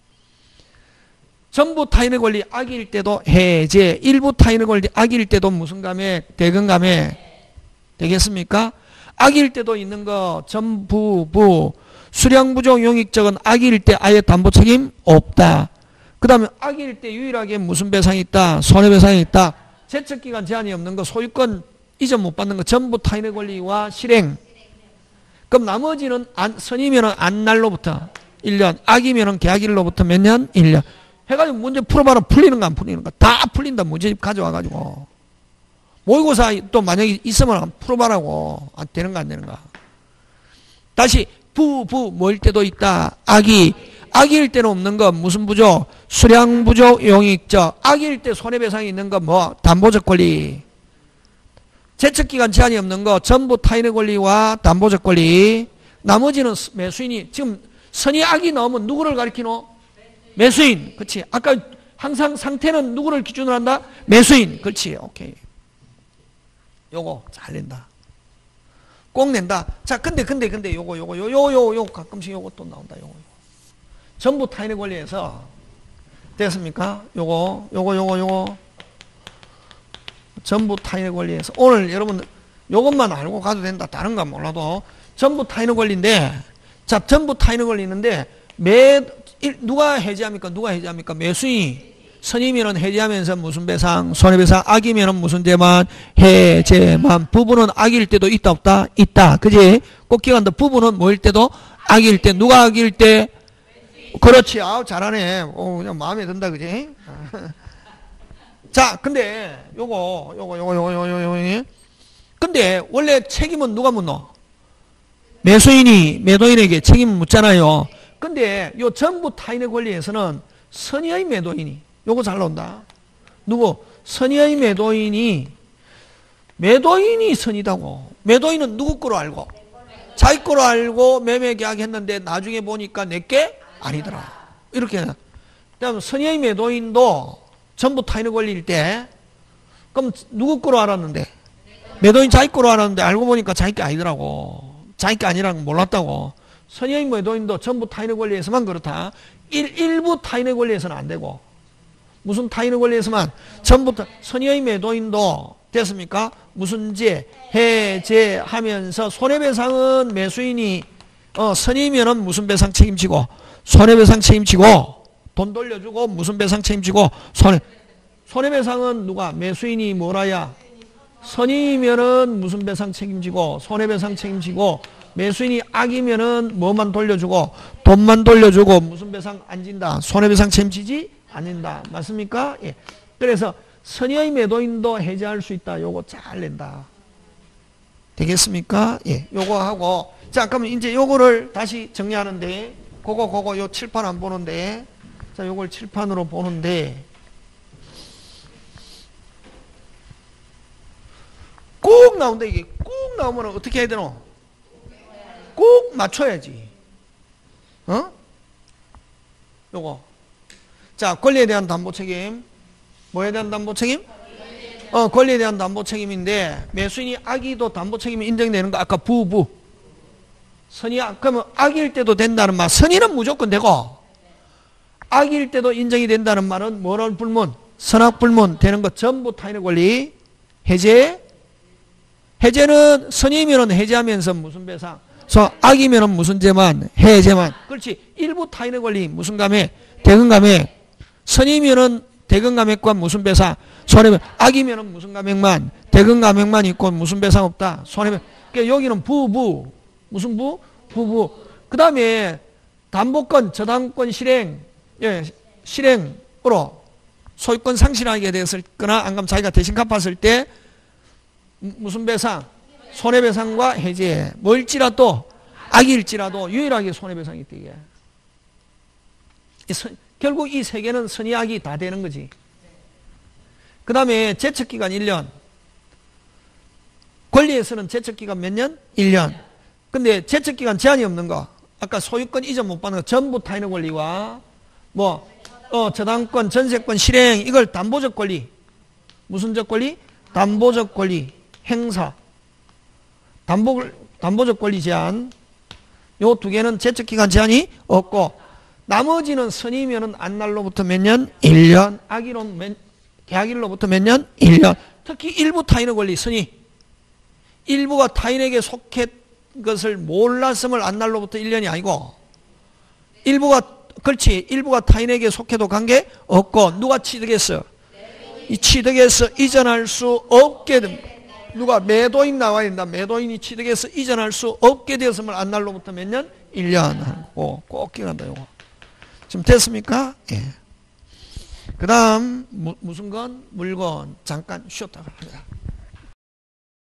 전부 타인의 권리 악일 때도 해제, 일부 타인의 권리 악일 때도 무슨 감액? 대금 감액. 되겠습니까? 악일 때도 있는 거 전부 부 수량부족 용익적은 악일 때 아예 담보 책임 없다. 그 다음에 악일 때 유일하게 무슨 배상이 있다? 손해배상이 있다. 제척기간 제한이 없는 거 소유권 이전 못 받는 거 전부 타인의 권리와 실행. 그럼 나머지는 선이면은 안날로부터 1년, 악이면은 계약일로부터 몇 년? 1년. 해가지고 문제 풀어봐라. 풀리는 거 안 풀리는 거. 다 풀린다. 문제집 가져와가지고. 모의고사 또 만약에 있으면 풀어봐라고. 안 되는 거 안 되는 거. 다시 뭐일 때도 있다. 악일 때는 없는 거 무슨 부족? 수량부족 용익적. 악일 때 손해배상이 있는 거 뭐? 담보적 권리. 제척기간 제한이 없는 거 전부 타인의 권리와 담보적 권리. 나머지는 매수인이 지금 선이 악이 나오면 누구를 가리키노? 매수인. 그렇지. 아까 항상 상태는 누구를 기준으로 한다? 매수인. 그렇지. 오케이. 요거 잘 낸다. 꼭 낸다. 자, 근데 요거 가끔씩 요거 또 나온다. 요거. 전부 타인의 권리에서 됐습니까? 요거 전부 타인의 권리에서 오늘 여러분 요것만 알고 가도 된다. 다른 건 몰라도 전부 타인의 권리인데 자, 전부 타인의 권리 있는데 누가 해지합니까? 누가 해지합니까? 매수인이. 선이면은 해지하면서 무슨 배상? 손해배상. 악이면은 무슨 제만? 해제만. 부부는 악일 때도 있다 없다? 있다. 그지? 꼭 기억한다. 부부는 뭐일 때도? 악일 때. 누가 악일 때? 그렇지. 아우 잘하네. 그냥 마음에 든다. 그지? 자, 근데 요거. 근데 원래 책임은 누가 묻노? 매수인이 매도인에게 책임을 묻잖아요. 근데 요 전부 타인의 권리에서는 선의의 매도인이 요거 잘 나온다. 누구? 선의의 매도인이 선이다고. 매도인은 누구 거로 알고? 자기 거로 알고 매매 계약했는데 나중에 보니까 내게 아니더라. 이렇게. 그다음 선의의 매도인도 전부 타인의 권리일 때 그럼 누구 거로 알았는데? 매도인 자기 거로 알았는데 알고 보니까 자기 게 아니더라고. 자기 게 아니라는 걸 몰랐다고. 선의의 매도인도 전부 타인의 권리에서만 그렇다. 일부 타인의 권리에서는 안 되고. 무슨 타인의 권리에서만? 전부 선의의 매도인도 됐습니까? 무슨 제 해제하면서 손해배상은 매수인이 선의면은 무슨 배상 책임지고 손해배상 책임지고 돈 돌려주고 무슨 배상 책임지고 손해배상은 누가? 매수인이 뭐라야? 선의면은 무슨 배상 책임지고 손해배상 책임지고 매수인이 악이면은 뭐만 돌려주고 돈만 돌려주고 무슨 배상 안 진다? 손해배상 책임지지 않는다. 맞습니까? 예. 그래서 선의의 매도인도 해제할 수 있다. 요거 잘 낸다. 되겠습니까? 예. 요거 하고 자, 그러면 이제 요거를 다시 정리하는데 그거 요 칠판 안 보는데 자, 요걸 칠판으로 보는데 꼭 나온다. 이게 꼭 나오면 어떻게 해야 되노? 꼭 맞춰야지. 요거. 자, 권리에 대한 담보 책임. 뭐에 대한 담보 책임? 권리에 대한 담보 책임인데 매수인이 악이도 담보 책임이 인정되는 거 아까 부부. 선이 그러면 악일 때도 된다는 말. 선의는 무조건 되고 악일 때도 인정이 된다는 말은 뭐라는 불문? 선악불문 되는 것 전부 타인의 권리. 해제는 선의면은 해제하면서 무슨 배상? 악이면은 무슨 제만? 해제만. 그렇지. 일부 타인의 권리 무슨 감액? 대금 감액. 선의면은 대금 감액과 무슨 배상? 손해배상. 악이면은 무슨 감액만? 대금 감액만 있고 무슨 배상 없다. 손해배상. 그러니까 여기는 부부. 무슨 부? 부부. 그 다음에 담보권, 저당권 실행. 예, 실행으로 소유권 상실하게 되었거나 안 그러면 자기가 대신 갚았을 때 무슨 배상? 손해배상과 해제. 뭐일지라도 악일지라도 유일하게 손해배상이 있다. 이게. 결국 이 세 개는 선의악이 다 되는 거지. 그 다음에 제척기간 1년. 권리에서는 제척기간 몇 년? 1년. 근데 제척기간 제한이 없는 거. 아까 소유권 이전 못 받는 거 전부 타인의 권리와 저당권, 전세권 실행 이걸 담보적 권리. 무슨적 권리? 담보적 권리 행사. 담보적 권리 제한. 요 두 개는 제척기간 제한이 없고 나머지는 선이면은 안날로부터 몇 년? 1년. 악일은 계약일로부터 몇 년? 1년. 특히 일부 타인의 권리 선이 일부가 타인에게 속했 것을 몰랐음을 안날로부터 1년이 아니고 일부가 그렇지 일부가 타인에게 속해도 관계 없고 누가 취득했어? 이 취득해서 이전할 수 없게 됩니다. 누가 매도인 나와야 된다. 매도인이 취득해서 이전할 수 없게 되었음을 안날로부터 몇 년? 1년 하고 꼭 기억한다. 요거 지금 됐습니까? 예. 그 다음 무슨 건? 물건 잠깐 쉬었다가 합니다.